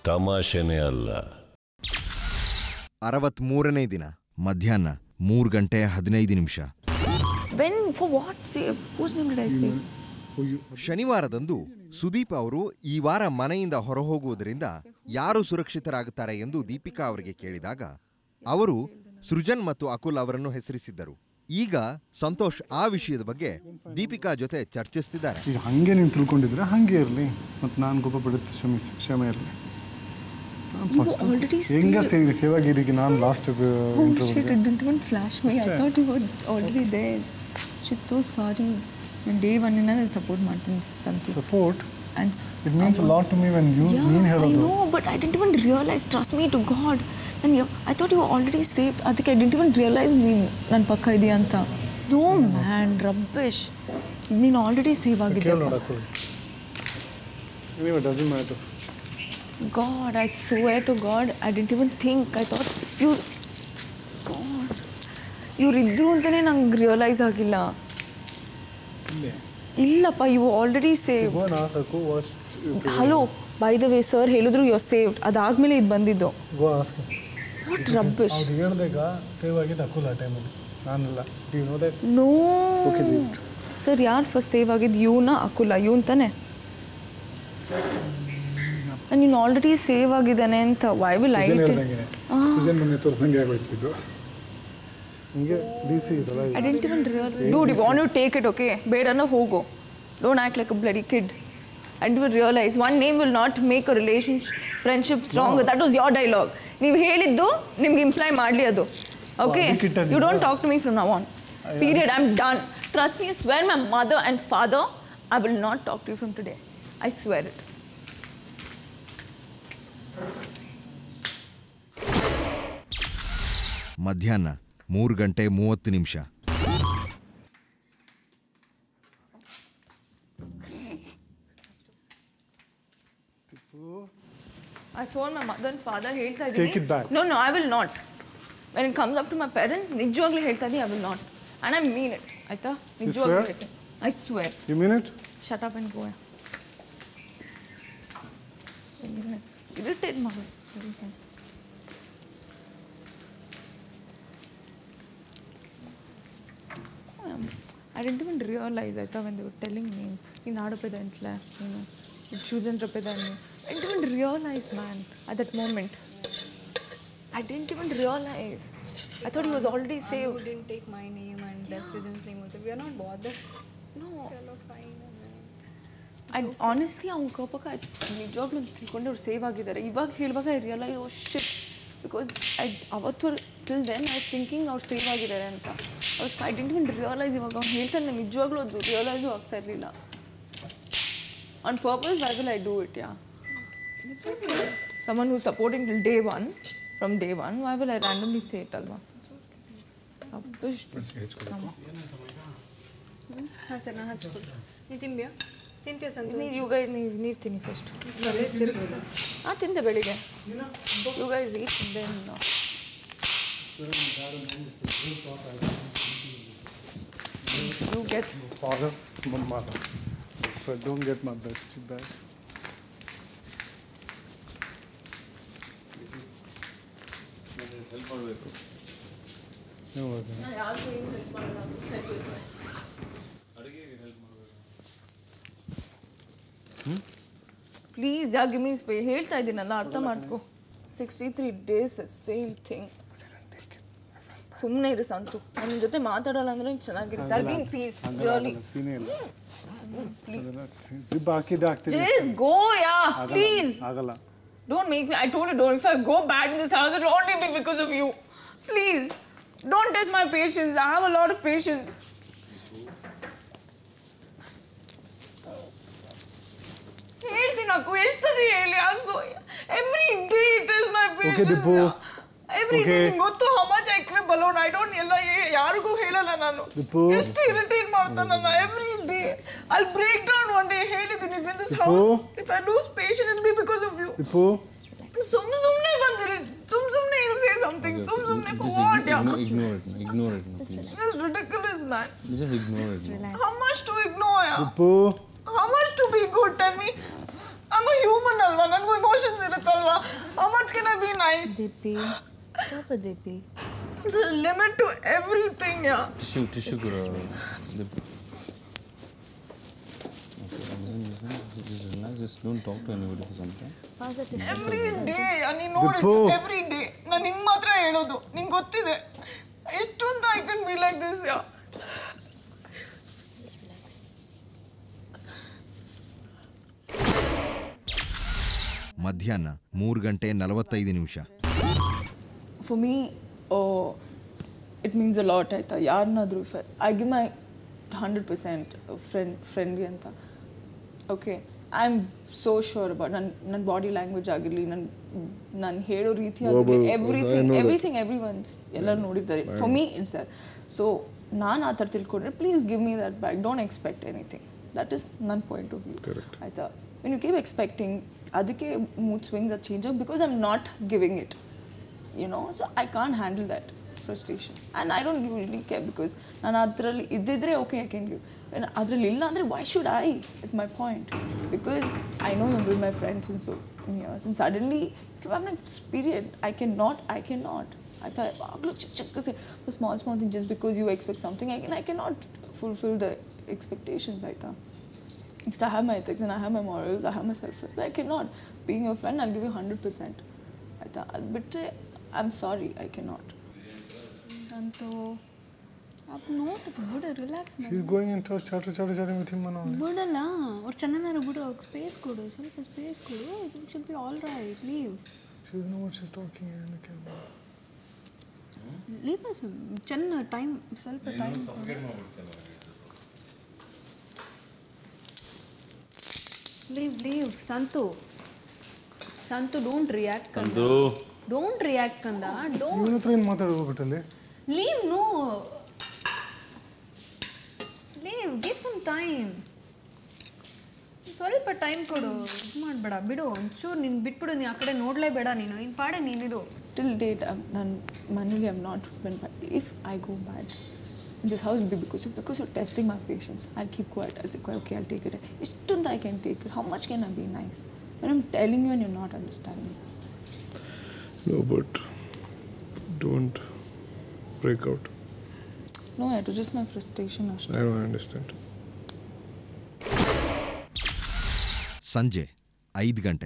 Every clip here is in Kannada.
ತಮಾಷೆನೇ ಅಲ್ಲ. 63ನೇ ದಿನ ಮಧ್ಯಾಹ್ನ 3:15. When for what save? Whose name did I say? ಶನಿವಾರದಂದು ಸುದೀಪ್ ಅವರು ಈ ವಾರ ಮನೆಯಿಂದ ಹೊರಹೋಗುವುದರಿಂದ ಯಾರು ಸುರಕ್ಷಿತರಾಗುತ್ತಾರೆ ಎಂದು ದೀಪಿಕಾ ಅವರಿಗೆ ಕೇಳಿದಾಗ ಅವರು ಸೃಜನ್ ಮತ್ತು ಅಕುಲ್ ಅವರನ್ನು ಹೆಸರಿಸಿದ್ದರು. ಈಗ ಸಂತೋಷ್ ಆ ವಿಷಯದ ಬಗ್ಗೆ ದೀಪಿಕಾ ಜೊತೆ ಚರ್ಚಿಸುತ್ತಿದ್ದಾರೆ. ಈಗ ಹಂಗೆ ನೀನು ತಿಳ್ಕೊಂಡಿದ್ರೆ ಹಂಗೆ ಇರಲಿ, ಮತ್ತು ನಾನು ಕೋಪ ಪಡುತ್ತೆ, ಕ್ಷಮೆ ಇರಲಿ. ಹೆಂಗ ಸೇವಾಗಿದ್ದಕ್ಕೆ ನಾನು last day one inna support martin support and it means a lot to me when you mean helodu. I know, but I didn't even realize, trust me to God, and I thought you were already saved. Adike I didn't even realize nan pakka idi anta. No man, rubbish. Neen already save agidde. Anyway, doesn't matter. God, I swear to God, I didn't even think. I thought you God you idru antane nange realize agilla. ಇಲ್ಲಪ್ಪ, you already save. Hello, by the way sir ಹೇಳಿದ್ರು ಯು ಆರ್ ಸೇವ್ಡ್, ಅದಾದ್ಮೇಲೆ ಇದು ಬಂದಿದ್ದು. What rubbish. ಹೇಳಿದಾಗ ಸೇವ್ ಆಗಿದ್ದು ಅಕುಲ್ ಆ ಟೈಮಲ್ಲಿ, ನಾನಲ್ಲ. ನೋ ಸರ್, ಯಾರು ಫಸ್ಟ್ ಸೇವ್ ಆಗಿದ್ದು? ಯುನಾ ಅಕುಲ? ಯುನ್ ತಾನೆ. ನೀನು ಆಲ್ರೆಡಿ ಸೇವ್ ಆಗಿದ್ದಾನೆ ಅಂತ ವೈ ವಿಲ್ ಐ ತೋರಿಸ್ದಂಗೆ ಆಗೋಯ್ತು. I didn't even realize. Dude, you want to take it, okay? Bedana hogo. Don't act like a bloody kid. I didn't even realize. One name will not make a relationship, friendship stronger. No. That was your dialogue. You heliddu nimge imply madli adu. Okay? You don't talk to me from now on. Period. I'm done. Trust me, I swear my mother and father, I will not talk to you from today. I swear it. ಮಧ್ಯಾಹ್ನ 3:30. I saw my mother and father ಹೇಳ್ತಾ ಇದ್ದೀನಿ. Take it back. No, I will not. When it comes up to my parents, ನಿಜವಾಗ್ಲೂ ಹೇಳ್ತಾ ಇದ್ದೀನಿ, I will not. And I mean it. ಆಯ್ತಾ? ನಿಜವಾಗ್ಲೂ ಹೇಳ್ತೀನಿ. I swear. You mean it? Shut up and go. Irritate mother. I didn't even realize, I thought when they were telling me, in Adapeda intla, Children Rapeda, I didn't even realize, man, at that moment. I didn't even realize. I thought he was already saved. You didn't take my name and Srijan's name also. We are not bothered. No. Chalo, fine. And honestly, I ನಿಜವಾಗ್ಲೂ ತಿಳ್ಕೊಂಡು ಅವ್ರು ಸೇವ್ ಆಗಿದ್ದಾರೆ. ಇವಾಗ ಹೇಳುವಾಗ I realise, oh shit, because ಅವತ್ತು till then I was thinking ಅವ್ರು ಸೇವ್ ಆಗಿದ್ದಾರೆ ಅಂತ. I didn't even realise. ಇವಾಗ ಅವ್ನು ಹೇಳ್ತಾನೆ, ನಾನು ನಿಜವಾಗ್ಲೂ ಅದು ರಿಯಲೈಸು ಆಗ್ತಾ ಇರಲಿಲ್ಲ. On purpose why will I do it? Yeah, someone who's supporting till day one, from day one, why will I randomly say it ಅಲ್ವಾ? ಹಾಂ ಸರ್, ನಾನು ಹಚ್ಕೊಡ್ತೀನಿ. ನೀನು ತಿಂಬ್ಯಾ? ತಿಂತೀಯ ಸಂತು? ನೀವು ತಿನ್ನಿ ಫಸ್ಟ್. ಹಾಂ, ತಿಂದೆ ಬೆಳಿಗ್ಗೆ. You guys eat then. You get father, mother. If I don't get my best back. Help ಮಾಡಬೇಕು. ಯಾರಿಗೂ ಏನು ಹೆಲ್ಪ್ ಮಾಡಲ್ಲ. ಅಡುಗೆಗೆ ಹೆಲ್ಪ್ ಮಾಡಬೇಕು. Please, yeah give me space. ಹೇಳ್ತಾ ಇದ್ದೀನಲ್ಲ, ಅರ್ಥ ಮಾಡ್ಕೊ. 63 days ಸೇಮ್ ಥಿಂಗ್. ಸುಮ್ಮನೆ ಇರು ಸಂತು. ನಾನು ನಿನ್ನ ಜೊತೆ ಮಾತಾಡಲ್ಲ ಅಂದ್ರೆ ಚೆನ್ನಾಗಿರುತ್ತೆ. I been peace really. Just go, yeah, please. ಆಗಲ್ಲ. Don't make me. I told you, don't. If I go bad in this house, it'll only be because of you. Please, don't test my patience. I have a lot of patience. ಹೇಳ್ತೀನಿ ಅಕ್ಕು, ಎಷ್ಟು ಸತಿ ಹೇಳಿ. Every day it is my patience. Okay, Dipu. Every day ಗೊತ್ತು how much I crib alone. I don't ಎಲ್ಲ ಯಾರಿಗೂ ಹೇಳಲ್ಲ ನಾನು. ಎಷ್ಟು ಇರಿಟೇಟ್ ಮಾಡ್ತಾನೆ ನನ್ನ every day. I'll break down one day. ಹೇಳಿದ್ದೀನಿ, in this house, if I lose patience, it'll be because of you. Dipu. ಸುಮ್ಮನೆ ಬಂದಿರಿ. ಸುಮ್ಮನೆ you say something. ಸುಮ್ಮನೆ for what? Ignore it. It's ridiculous, man. Just ignore it. How much to ignore? Dipu. How much to be good? Tell me. I'm a human ಅಲ್ವಾ, ನನಗೂ ಇಮೋಷನ್ಸ್ ಇರುತ್ತಲ್ವಾ. How much can I be nice? Deepi ಸ್ವಲ್ಪ Deepi. There's a limit to everything, yeah. Tissue ಕೂಡ just don't talk to anybody for some time. Every day, ನೀನು ನೋಡಿದ್ದು every day. ನಾನು ನಿಂಗೆ ಮಾತ್ರ ಹೇಳೋದು, ನಿಂಗೆ ಗೊತ್ತಿದೆ ಎಷ್ಟು ಅಂತ I can be like this, yeah. ಮಧ್ಯಾಹ್ನ 3:45. For me, it means a lot ಆಯ್ತಾ. ಯಾರನ್ನಾದ್ರೂ I give my 100% ಫ್ರೆಂಡ್ಗೆ ಅಂತ. Okay, I am so sure about ನನ್ನ ಬಾಡಿ ಲ್ಯಾಂಗ್ವೇಜ್ ಆಗಿರಲಿ, ನಾನು ಹೇಳೋ ರೀತಿ ಆಗಿರಲಿ, ಎವ್ರಿಥಿಂಗ್ ಎವ್ರಿವನ್ಸ್ ಎಲ್ಲರೂ ನೋಡಿದ್ದಾರೆ. For me it's that. So ನಾನು ಆ ಥರ ತಿಳ್ಕೊಂಡ್ರೆ please give me that back. Don't expect anything. That is ನನ್ನ ಪಾಯಿಂಟ್ ಆಫ್ ವ್ಯೂ ಆಯಿತಾ. ವೆನ್ ಯು ಕೀಪ್ ಎಕ್ಸ್ಪೆಕ್ಟಿಂಗ್, ಅದಕ್ಕೆ mood swings are change because I am not giving it, you know. So I can't handle that frustration and I don't usually care because ನಾನು ಅದರಲ್ಲಿ ಇದ್ದಿದ್ರೆ okay I can give. ಅದರಲ್ಲಿ ಇಲ್ಲ ಅಂದರೆ why should I is my point, because I know you're with my friends and so years and suddenly you have my period. I cannot I thought for small things just because you expect something I cannot fulfill the expectations. I thought if I have my ethics and I have my morals, I have my self-respect, I cannot. Being your friend, I'll give you 100%. I thought, but I'm sorry, I cannot. Santu अब ನೋಟ್ ಬಿಡು, ರಿಲ್ಯಾಕ್ಸ್ ಮಾಡಿ. She is going into chatter with him ಅನ್ನೋ ಬಿಡಲ್ಲ, ಅವ್ರು ಚೆನ್ನಾಗಿ ಬಿಡು, ಸ್ಪೇಸ್ ಕೊಡು, ಸ್ವಲ್ಪ ಸ್ಪೇಸ್ ಕೊಡು. It should be all right. Leave. She is no what she is talking in the camera. Leave us ಚೆನ್ನ ಟೈಮ್, ಸ್ವಲ್ಪ time. Leave Santu don't react ಕಂದ. ಡೋಂಟ್ ರಿಯಾಕ್ಟ್ ಕಂದ. ಡೋಂಟ್. ಇವನ ಹತ್ರ ಏನು ಮಾತಾಡೋಗ್ಬಿಟ್ಟಲ್ಲಿ. Leave, no. Leave, give some time. ಸ್ವಲ್ಪ ಟೈಮ್ ಕೊಡು, ಇದು ಮಾಡಬೇಡ, ಬಿಡು ಒಂಚೂರು. ನೀನು ಬಿಟ್ಬಿಡು, ನೀನು ಆ ಕಡೆ ನೋಡಲೇಬೇಡ, ನೀನು ನಿನ್ನ ಪಾಡೆ ನೀನಿರು. Till date, ನಾನು ಮನೇಲಿ I'm not been bad. If I go bad in this house, will be because you're testing my patience. I'll keep quiet. I'll say, okay, I'll take it. Ishtund I can take it. How much can I be nice when I'm telling you and you're not understanding? No, but don't break out. No, it was just my frustration. I don't understand. ಸಂಜೆ 5 ಗಂಟೆ.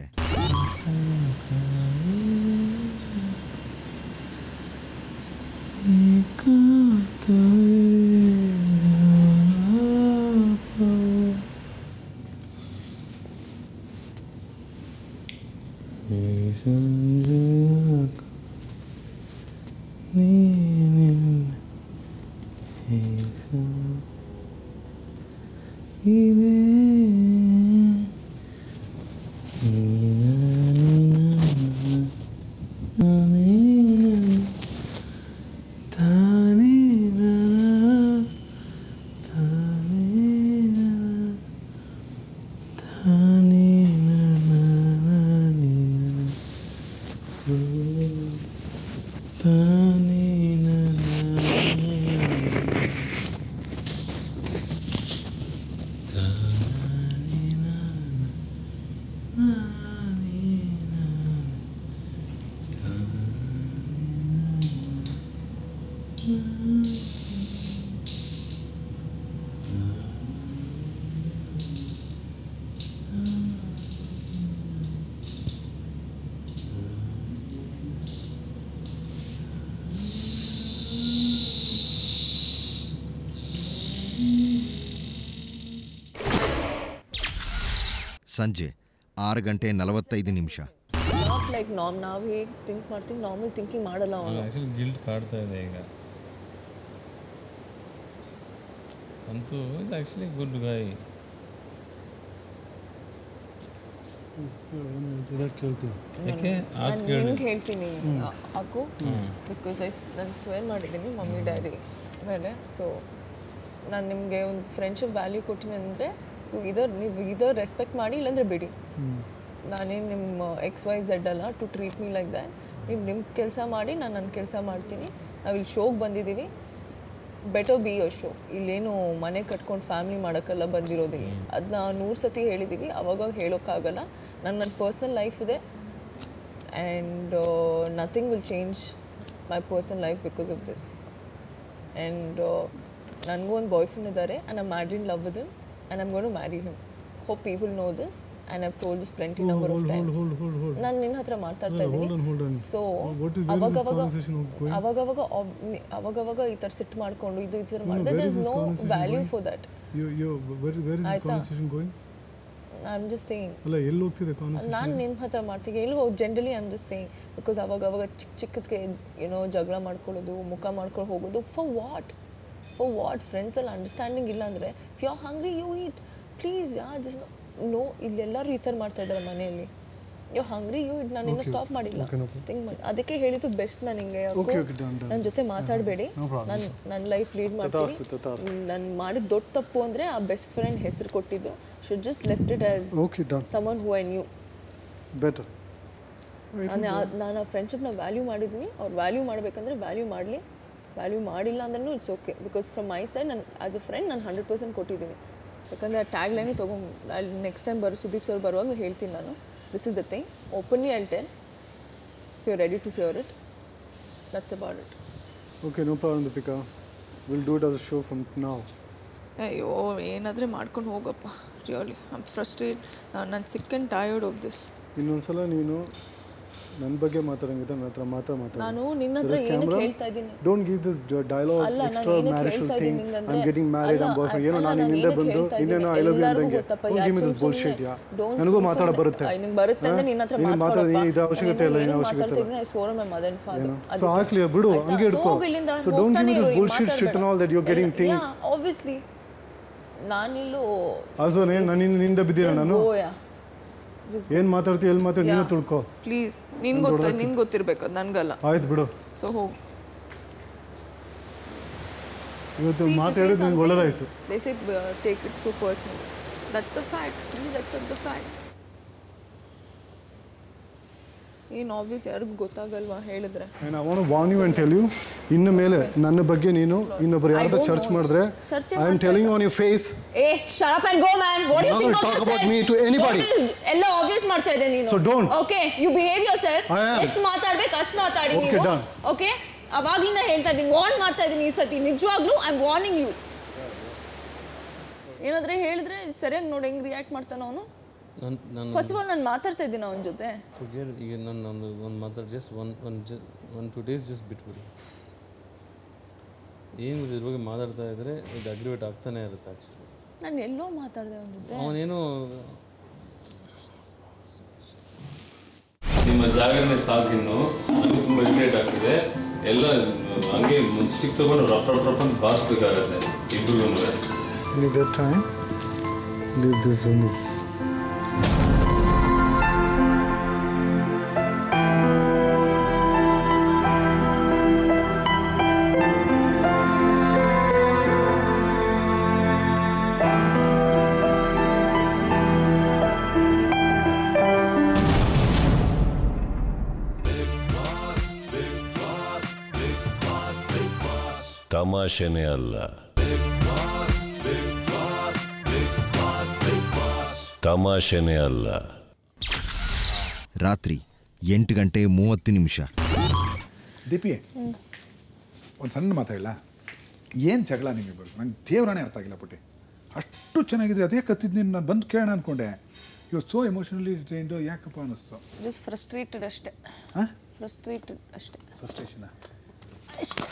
ಸಂಜೆ 6:45. ನಾಟ್ ಲೈಕ್ ನಾವು ಹೇಗೆ ಥಿಂಕ್ ಮಾಡ್ತೀವಿ, ನಾರ್ಮಲ್ ಥಿಂಕಿಂಗ್ ಮಾಡಲ್ಲ ಅವನು. ಆ್ಯಕ್ಚುಲಿ ಗಿಲ್ಟ್ ಕಾಡ್ತಾ ಇದೆ ಈಗ. Santu is actually good guy. ನಿಮ್ಗೆ ಹೇಳ್ತೀನಿ ಹಾಕು, ಬಿಕಾಸ್ ನಾನು ಸ್ವೇರ್ ಮಾಡಿದ್ದೀನಿ ಮಮ್ಮಿ ಡ್ಯಾಡಿ ಮೇಲೆ. ಸೊ ನಾನು ನಿಮಗೆ ಒಂದು ಫ್ರೆಂಡ್ಶಿಪ್ ವ್ಯಾಲ್ಯೂ ಕೊಟ್ಟಿನಿ ಅಂದರೆ ನೀವು ಇದರ್ ರೆಸ್ಪೆಕ್ಟ್ ಮಾಡಿ, ಇಲ್ಲಾಂದರೆ ಬಿಡಿ. ನಾನೇನು ನಿಮ್ಮ XYZ ಅಲ್ಲ to treat me like that. ನೀವು ನಿಮ್ಮ ಕೆಲಸ ಮಾಡಿ, ನಾನು ನನ್ನ ಕೆಲಸ ಮಾಡ್ತೀನಿ. ನಾವಿಲ್ಲಿ ಶೋಗೆ ಬಂದಿದ್ದೀವಿ, ಬೆಟರ್ ಬಿ ಅ ಶೋ. ಇಲ್ಲೇನು ಮನೆ ಕಟ್ಕೊಂಡು ಫ್ಯಾಮಿಲಿ ಮಾಡೋಕ್ಕೆಲ್ಲ ಬಂದಿರೋದಿಲ್ಲ. ಅದನ್ನ 100 ಸತಿ ಹೇಳಿದ್ದೀವಿ, ಅವಾಗ ಹೇಳೋಕ್ಕಾಗಲ್ಲ. ನನ್ನ ಪರ್ಸನಲ್ ಲೈಫ್ ಇದೆ and nothing will change my personal life because of this. And ನನಗೂ ಒಂದು ಬಾಯ್ ಫ್ರೆಂಡ್ ಇದ್ದಾರೆ and I mad in love with him and I'm gonna marry him. Hope people know this and I've told this plenty number of times. ನಾನು ನಿನ್ನ ಹತ್ರ ಮಾತಾಡ್ತಾ ಇದ್ದೀನಿ. ಸೊ ಅವಾಗವಾಗ ಈ ಥರ ಸಿಟ್ ಮಾಡ್ಕೊಂಡು ಇದು ಈ ಥರ ಮಾಡಿದ್ರೆ there is no value for that. where is this conversation going? I'm just saying. ಅಲ್ಲ ಎಲ್ಲಿ ಹೋಗ್ತಿದೆ ಕಾನ್ವರ್ಸೇಷನ್? ನಾನು ನಿಮ್ಮ ಹತ್ರ ಮಾಡ್ತೀನಿ ಎಲ್ಲಿ ಹೋಗಿ generally I am just saying because ಅವಾಗವಾಗ ಚಿಕ್ಕದಕ್ಕೆ ಏನೋ ಜಗಳ ಮಾಡ್ಕೊಳ್ಳೋದು, ಮುಖ ಮಾಡ್ಕೊಂಡು ಹೋಗೋದು. ಫಾರ್ ವಾಟ್ ಫ್ರೆಂಡ್ಸ್ ಎಲ್ಲ ಅಂಡರ್ಸ್ಟ್ಯಾಂಡಿಂಗ್ ಇಲ್ಲ ಅಂದರೆ if you are hungry you eat please. Just no, ಇಲ್ಲೆಲ್ಲರೂ ಈ ಥರ ಮಾಡ್ತಾ ಇದ್ದಾರೆ ಮನೆಯಲ್ಲಿ. You hungry you eat. ನಾನು ಇನ್ನೂ ಸ್ಟಾಪ್ ಮಾಡಿಲ್ಲ, ಥಿಂಕ್ ಮಾಡಿ. ಅದಕ್ಕೆ ಹೇಳಿದ್ದು ಬೆಸ್ಟ್ ನಾನು ಹಿಂಗೆ ನನ್ನ ಜೊತೆ ಮಾತಾಡಬೇಡಿ, ನನ್ನ ಲೈಫ್ ಲೀಡ್ ಮಾಡ್ತೀನಿ. ನಾನು ಮಾಡಿದ ದೊಡ್ಡ ತಪ್ಪು ಅಂದರೆ ಆ ಬೆಸ್ಟ್ ಫ್ರೆಂಡ್ ಹೆಸರು ಕೊಟ್ಟಿದ್ದು. Should just left it as someone who I knew better. ನಾನು ಆ ಫ್ರೆಂಡ್ಶಿಪ್ನ ವ್ಯಾಲ್ಯೂ ಮಾಡಿದ್ದೀನಿ. ಅವ್ರು ವ್ಯಾಲ್ಯೂ ಮಾಡಬೇಕಂದ್ರೆ ವ್ಯಾಲ್ಯೂ ಮಾಡಲಿ, ವ್ಯಾಲ್ಯೂ ಮಾಡಿಲ್ಲ ಅಂದ್ರೂ it's okay. Because from my side ನಾನು ಆ್ಯಸ್ ಅ ಫ್ರೆಂಡ್ ನಾನು 100% ಕೊಟ್ಟಿದ್ದೀನಿ. ಯಾಕಂದರೆ ಆ ಟ್ಯಾಗ್ ಲೈನು ತೊಗೊಂಡು ನೆಕ್ಸ್ಟ್ ಟೈಮ್ ಸುದೀಪ್ ಸರ್ ಬರುವಾಗ ಹೇಳ್ತೀನಿ ನಾನು, this is the thing, openly I tell if you are ready to hear it. That's about it. Okay, no problem Deepika, will do it as a show from now. ಅಯ್ಯೋ ಏನಾದರೆ ಮಾಡ್ಕೊಂಡು ಹೋಗಪ್ಪ. Really I am frustrate. ನಾನು sick and tired of this. ಇನ್ನೊಂದ್ಸಲ ನೀನು ನನ್ನ ಬಗ್ಗೆ ಮಾತಾಡಂಗಿದ್ರೆ ನನ್ನ ಹತ್ರ ಮಾತಾಡಿ. ನಾನು ನಿನ್ನ ಹತ್ರ ಏನಕ್ಕೆ ಹೇಳ್ತಾ ಇದ್ದೀನಿ? Don't give this dialogue extra marital thing. I am getting married, I am boyfriend. ಏನೋ ನಾನು ನಿನ್ನಿಂದ ಬಂದು ಇನ್ನೇನೋ ಐ ಲವ್ ಯು ಅಂದಂಗೆ give me this bullshit. Yeah ನನಗೂ ಮಾತಾಡ ಬರುತ್ತೆ. ನಿನಗೆ ಬರುತ್ತೆ ಅಂದ್ರೆ ನಿನ್ನ ಹತ್ರ ಮಾತಾಡೋದು ಇದು ಅವಶ್ಯಕತೆ ಇಲ್ಲ, ಏನು ಅವಶ್ಯಕತೆ ಇಲ್ಲ. I swore my mother and father. So ಆಗ್ಲಿ ಬಿಡು, ಹಂಗೆ ಇಡ್ಕೋ. So don't give me this bullshit shit and all that you are getting thing. Obviously ನಾನಿಲ್ಲೋ ಆಸೋ ನಿನ್ನಿಂದ ಬಿದ್ದಿಲ್ಲ ನಾನು. ಏನು ಮಾತಾಡ್ತೀವಿ, ಎಲ್ಲಿ ಮಾತಾಡಿ ನೀನು ತಿಳ್ಕೊ ಪ್ಲೀಸ್. ನಿನ್ಗೆ ಗೊತ್ತಿರ್ಬೇಕು, ಅದು ನನಗಲ್ಲ. ಆಯ್ತು ಬಿಡು. ಸೊ ಹೋಗು. ಇವತ್ತು ಮಾತಾಡೋದು ನಿಮ್ಗೆ ಒಳ್ಳೆದಾಯ್ತು. They say take it so personally. That's the fact. Please accept the fact. ಏನು ಆಬ್ವಿಯಸ್ ಯಾರಿಗೂ ಗೊತ್ತಾಗಲ್ವಾ ಹೇಳಿದ್ರೆ. I want to warn you and tell you, ಇನ್ನು ಮೇಲೆ ನನ್ನ ಬಗ್ಗೆ ನೀನು ಇನ್ನೊಬ್ಬರು ಯಾರ್ದೋ ಚರ್ಚ್ ಮಾಡಿದ್ರೆ I am telling you on your face. ಏ shut up and go man. What do you think of talk about me to anybody? ಎಲ್ಲ ಆಬ್ವಿಯಸ್ ಮಾಡ್ತಾ ಇದ್ದೆ ನೀನು. So don't. Okay, you behave yourself. ಎಷ್ಟು ಮಾತಾಡಬೇಕು ಅಷ್ಟು ಮಾತಾಡಿ ನೀವು. Okay, done. Okay, ಅವಾಗ್ಲಿಂದ ಹೇಳ್ತಾ ಇದ್ದೀನಿ, ವಾರ್ನ್ ಮಾಡ್ತಾ ಇದ್ದೀನಿ ಈ ಸತಿ ನಿಜವಾಗ್ಲೂ. I am warning you. ಏನಾದ್ರೆ ಹೇಳಿದ್ರೆ ಸರಿಯಾಗಿ ನೋಡಿ ಹೆಂಗೆ ರಿಯಾಕ್ಟ್ ಮಾಡ್ತಾನೆ ಅವನು. ಫಸ್ಟ್ ಆಫ್ ಆಲ್ ನಾನು ಮಾತಾಡ್ತಾ ಇದ್ದೀನಿ ಅವನ ಜೊತೆ. ಈಗ ನಾನು ಒಂದು ಮಾತಾಡಿ just one two days just ಬಿಟ್ಬಿಡಿ. ಏನು ಇದ್ರ ಬಗ್ಗೆ ಮಾತಾಡ್ತಾ ಇದ್ರೆ ಇದು ಅಗ್ರಿವೇಟ್ ಆಗ್ತಾನೆ ಇರುತ್ತೆ. ಆ್ಯಕ್ಚುಲಿ ನಾನು ಎಲ್ಲೋ ಮಾತಾಡಿದೆ ಅವನ ಜೊತೆ. ಅವನೇನು ನಿಮ್ಮ ಜಾಗರಣೆ ಸಾಕಿನ್ನು ನನಗೆ ತುಂಬ ಇರಿಟೇಟ್ ಆಗ್ತಿದೆ. ಎಲ್ಲ ಹಂಗೆ ಒಂದು ಸ್ಟಿಕ್ ತೊಗೊಂಡು ರಫ್ ಅಂತ ಬಾರಿಸ್ಬೇಕಾಗತ್ತೆ ಇಬ್ಬರಿಗೂ. Leave that time. Leave this room. ತಮಾಷೆನೇ ಅಲ್ಲ, ತಮಾಷೆನೇ ಅಲ್ಲ. ರಾತ್ರಿ 8:30 ದೀಪಿ, ಒಂದು ಸಣ್ಣ ಮಾತಾಡಿಲ್ಲ. ಏನು ಜಗಳ ನಿಮಗೆ? ನಂಗೆ ದೇವರಾನೇ ಅರ್ಥ ಆಗಿಲ್ಲ ಪುಟ್ಟಿ. ಅಷ್ಟು ಚೆನ್ನಾಗಿದೆ, ಅದೇ ಕತ್ತಿದ್ದು ನೀನು ನಾನು ಬಂದು ಕೇಳೋಣ ಅಂದ್ಕೊಂಡೆ. You are so emotionally trained. ಯಾಕಪ್ಪ ಅನ್ನಿಸ್ತು? ಜಸ್ಟ್ ಫ್ರಸ್ಟ್ರೇಟೆಡ್ ಅಷ್ಟೇ. ಫ್ರಸ್ಟ್ರೇಟೆಡ್ ಅಷ್ಟೇ. ಫ್ರಸ್ಟ್ರೇಷನಾ? ಅಷ್ಟೇ.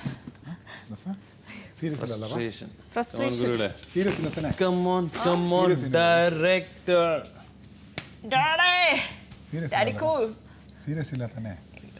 ಸೀರಿಯಸ್ ಇಲ್ಲ ಅಲ್ವಾ? ಫ್ರಸ್ಟ್ರೇಷನ್. ಸೀರಿಯಸ್ ಇಲ್ಲ ತಾನೆ? Come on director. Daddy cool. Serious ಇಲ್ಲ ತಾನೆ?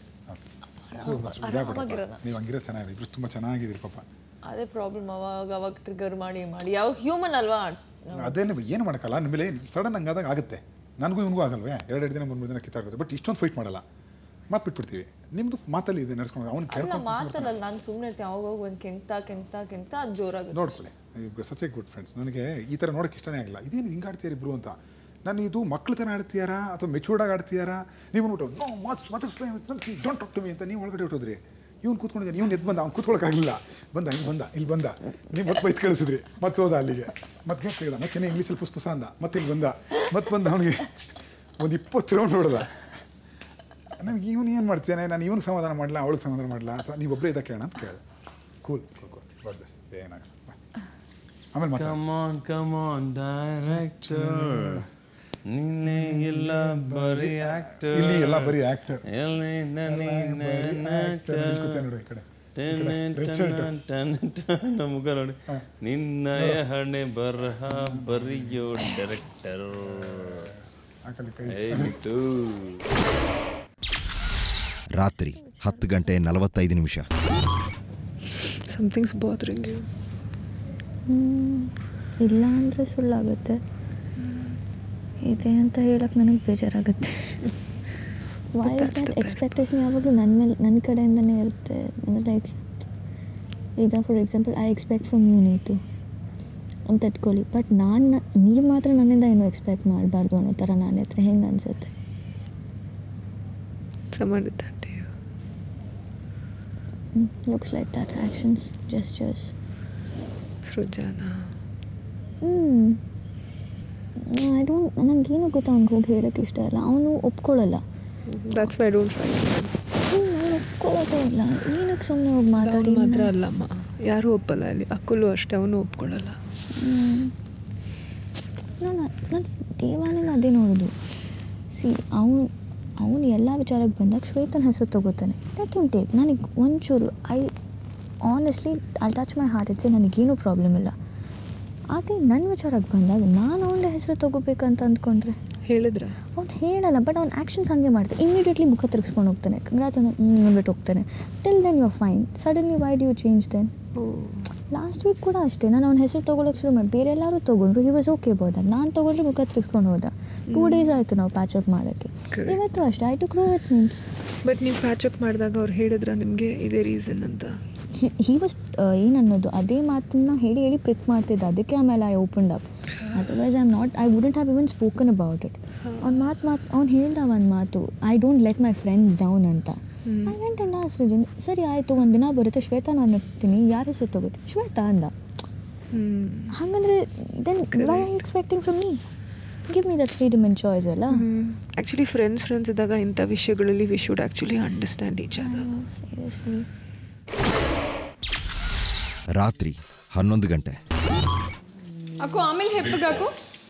ನೀವು ಹಂಗಿರೋ ಚೆನ್ನಾಗಿದೆ, ಇಬ್ರು ತುಂಬ ಚೆನ್ನಾಗಿದ್ದೀರಿ ಪಾಪ. ಅದೇ ಪ್ರಾಬ್ಲಮ್, ಅವಾಗ ಟ್ರಿಗರ್ ಮಾಡಿ ಯಾವ ಹ್ಯೂಮನ್ ಅಲ್ವಾ. ಅದೇ ನೀವು ಏನು ಮಾಡೋಕ್ಕಲ್ಲ. ನಿಮ್ಮಲ್ಲಿ ಸಡನ್ ಹಂಗಾದಾಗ ಆಗುತ್ತೆ. ನನಗೂ ಇವನಿಗೂ ಆಗಲ್ವೇ? 2 ದಿನ 3 ದಿನ ಕಿತ್ತಾಗುತ್ತೆ. ಬಟ್ ಇಷ್ಟೊಂದು ಫೈಟ್ ಮಾಡಲ್ಲ, ಮಾತು ಬಿಟ್ಬಿಡ್ತೀವಿ. ನಿಮ್ಮದು ಮಾತಲ್ಲಿ ಇದೆ ನಡ್ಸ್ಕೊಂಡು ಅವ್ನು ಕೇಳ್ಕೊಂಡು ಮಾತಲ್ಲ. ನಾನು ಸುಮ್ಮನೆ ಇರ್ತೀನಿ, ಅವಾಗ ಒಂದು ಕೆಂತ ಅದು ಜೋರಾಗುತ್ತೆ. ನೋಡ್ಕೊಳ್ಳಿ, ಸಚ್ ಎ ಗುಡ್ ಫ್ರೆಂಡ್ಸ್. ನನಗೆ ಈ ಥರ ನೋಡೋಕ್ಕೆ ಇಷ್ಟನೇ ಆಗಿಲ್ಲ. ಇದೇನು ಹಿಂಗೆ ಆಡ್ತೀಯಾರ ಇಬ್ಬರು ಅಂತ. ನಾನು ಇದು ಮಕ್ಳ ಥರ ಆಡ್ತೀಯಾರಾ ಅಥವಾ ಮೆಚೂರ್ಡಾಗಿ ಆಡ್ತೀಯಾರಾ? ನೀವು ನೋಡ್ಬಿಟ್ಟು no don't talk to me ಅಂತ ನೀವು ಒಳಗಡೆ ಹೊಟ್ಟೋದ್ರಿ. ಇವ್ನು ಕೂತ್ಕೊಂಡಿದ್ದಾನೆ, ಇವ್ನು ಎದ್ದು ಬಂದ, ಅವ್ನು ಕೂತ್ಕೊಳ್ಳೋಕ್ಕಾಗಲಿಲ್ಲ, ಬಂದ ಹಿಂಗೆ ಬಂದ, ಇಲ್ಲಿ ಬಂದ, ನೀವು ಮತ್ತೆ ಬೈತ್ ಕಳಿಸಿದ್ರಿ, ಮತ್ತೆ ಹೋದ ಅಲ್ಲಿಗೆ, ಮತ್ತೆ ಗೇಟ್ ತೆಗೆದ, ಮತ್ತೆ ಇಂಗ್ಲೀಷಲ್ಲಿ ಪುಸ್ಪುಸ ಅಂದ, ಮತ್ತೆ ಇಲ್ಲಿ ಬಂದ, ಮತ್ತೆ ಬಂದ, ಅವನಿಗೆ ಒಂದು 20 ರೌಂಡ್ ಹೊಡೆದ. ನನಗೆ ಇವನು ಏನು ಮಾಡ್ತೇನೆ, ನಾನು ಇವನಿಗೆ ಸಮಾಧಾನ ಮಾಡಲ, ಅವಳಿಗೆ ಸಮಾಧಾನ ಮಾಡಲ, ಅಥವಾ ನೀವು ಒಬ್ಬರೇ ಇದ್ದ ಕೇಳೋಣ ಅಂತ ಕೇಳಿದೆ. ಕೂಲ್ ಏನಾಗಲ್ಲ, ಆಮೇಲೆ ಕಮಾನ್ ಡೈರೆಕ್ಟರ್, ನೀನೇ ಎಲ್ಲ ಬರೀ ಆಕ್ಟರ್, ಇಲ್ಲಿ ಎಲ್ಲ ಬರೀ ಆಕ್ಟರ್, ನೋಡಿ ಈ ಕಡೆ ಮುಖ ನೋಡಿ, ನಿನ್ನಯ ಹಣೆ ಬರಹ ಬರಿಯೋ ಡೈರೆಕ್ಟರ್. ರಾತ್ರಿ 10:45. Something's bothering you. ಇಲ್ಲ ಅಂದರೆ ಸುಳ್ಳಾಗುತ್ತೆ, ಇದೆ ಅಂತ ಹೇಳಕ್ಕೆ ನನಗೆ ಬೇಜಾರಾಗುತ್ತೆ. ವೈ ಇಸ್ ದಟ್ ಎಕ್ಸ್ಪೆಕ್ಟೇಷನ್ ಯಾವಾಗಲೂ ನನ್ನ ಕಡೆಯಿಂದನೇ ಇರುತ್ತೆ. ಅಂದರೆ ಲೈಕ್ ಈಗ for example I expect from you Neetu ಅಂತ ಇಟ್ಕೊಳ್ಳಿ, ಬಟ್ ನೀವು ಮಾತ್ರ ನನ್ನಿಂದ ಏನು ಎಕ್ಸ್ಪೆಕ್ಟ್ ಮಾಡಬಾರ್ದು ಅನ್ನೋ ಥರ ನನ್ನ ಹತ್ರ ಹೆಂಗೆ ಅನಿಸುತ್ತೆ. Looks like that actions gestures. ಸೃಜನಾ ಐ ಡೋಂಟ್, ನನಗೇನು ಗೊತ್ತಾ, ಅವ್ನಿಗೆ ಹೋಗಿ ಹೇಳೋಕ್ಕೆ ಇಷ್ಟ ಇಲ್ಲ, ಅವನು ಒಪ್ಕೊಳ್ಳಲ್ಲ. That's why I don't fight. ಅವನು ಒಪ್ಕೊಳ್ಳೋದೇ ಇಲ್ಲ, ಏನಕ್ಕೆ ಸುಮ್ಮನೆ ಹೋಗಿ ಮಾತಾಡಿ. ಮಾತ್ರ ಅಲ್ಲಮ್ಮ, ಯಾರೂ ಒಪ್ಪಲ್ಲ ಅಲ್ಲಿ, ಅಕ್ಕುಲು ಅಷ್ಟೇ, ಅವನು ಒಪ್ಕೊಳ್ಳಲ್ಲ. ನಾನು ದೇವಾನಿಂದ ಅದೇ ನೋಡೋದು. ಸಿ ಅವನು ಎಲ್ಲ ವಿಚಾರಕ್ಕೆ ಬಂದಾಗ ಶ್ವೇತನ ಹೆಸರು ತೊಗೋತಾನೆ, ಲೆಟ್ ಹಿಮ್ ಟೇಕ್. ನನಗೆ ಒಂಚೂರು honestly I touch my heart, it's ನನಗೇನೂ ಪ್ರಾಬ್ಲಮ್ ಇಲ್ಲ. ಅದೇ ನನ್ನ ವಿಚಾರಕ್ಕೆ ಬಂದಾಗ ನಾನು ಅವನ ಹೆಸರು ತೊಗೋಬೇಕಂತ ಅಂದ್ಕೊಂಡ್ರೆ ಹೇಳಿದ್ರೆ ಅವ್ನು ಹೇಳಲ್ಲ, ಬಟ್ ಅವ್ನು ಆ್ಯಕ್ಷನ್ಸ್ ಹಾಗೆ ಮಾಡ್ತಾನೆ. ಇಮಿಡಿಯೇಟ್ಲಿ ಮುಖ ತಿರ್ಗಿಸ್ಕೊಂಡು ಹೋಗ್ತಾನೆ, ಕಂಗ್ರಾಟ್ಸ್ ಅಂದ್ಬಿಟ್ಟು ಹೋಗ್ತಾನೆ. Till then you are fine, suddenly why do you change then? Last week ಕೂಡ ಅಷ್ಟೇ, ನಾನು ಅವ್ನ ಹೆಸರು ತೊಗೊಳಕ್ಕೆ ಶುರು ಮಾಡಿ, ಬೇರೆ ಎಲ್ಲರೂ ತೊಗೊಂಡ್ರು, ಹಿ ವಾಸ್ ಓಕೆ ಬೋದ. ನಾನು ತೊಗೊಂಡ್ರೆ ಮುಖ ತಿರ್ಗಿಸ್ಕೊಂಡು ಹೋದ. 2 days ಆಯಿತು ನಾವು ಪ್ಯಾಚಪ್ ಮಾಡೋಕ್ಕೆ. ಇವತ್ತು ಅಷ್ಟೇ I to Rohit's names. But ನೀವು ಪ್ಯಾಚಪ್ ಮಾಡಿದಾಗ ಅವ್ರು ಹೇಳಿದ್ರ ನಿಮಗೆ ಇದೇ ರೀಸನ್ ಅಂತ? ಹಿ ವಾಸ್ ಏನನ್ನೋದು ಅದೇ ಮಾತನ್ನ ಹೇಳಿ ಪ್ರಿಕ್ ಮಾಡ್ತಿದ್ದ, ಅದಕ್ಕೆ ಆಮೇಲೆ I opened up. Otherwise I wouldn't have even spoken about it. ಅವ್ನು ಹೇಳ್ದ ಒಂದು ಮಾತು, I don't let my friends down ಅಂತ. I went and asked Srujan, ಸರಿ ಆಯಿತು, ಒಂದು ದಿನ ಬರುತ್ತೆ ಶ್ವೇತಾ ನಾನು ಇರ್ತೀನಿ, ಯಾರ ಹೆಸರು ತೊಗೋತಿ? ಶ್ವೇತಾ ಅಂದ. ಹಾಗಂದ್ರೆ then why are you expecting from me? Give me that freedom and choice ಅಲ್ಲ. ಆ್ಯಕ್ಚುಲಿ ಫ್ರೆಂಡ್ಸ್ ಇದ್ದಾಗ ಇಂಥ ವಿಷಯಗಳಲ್ಲಿ we should actually understand each other. Seriously. ರಾತ್ರಿ 11 ಗಂಟೆ. ಅಕ್ಕೋ ಆಮೇಲೆ ಹೆಪ್ಪಗಾಕು.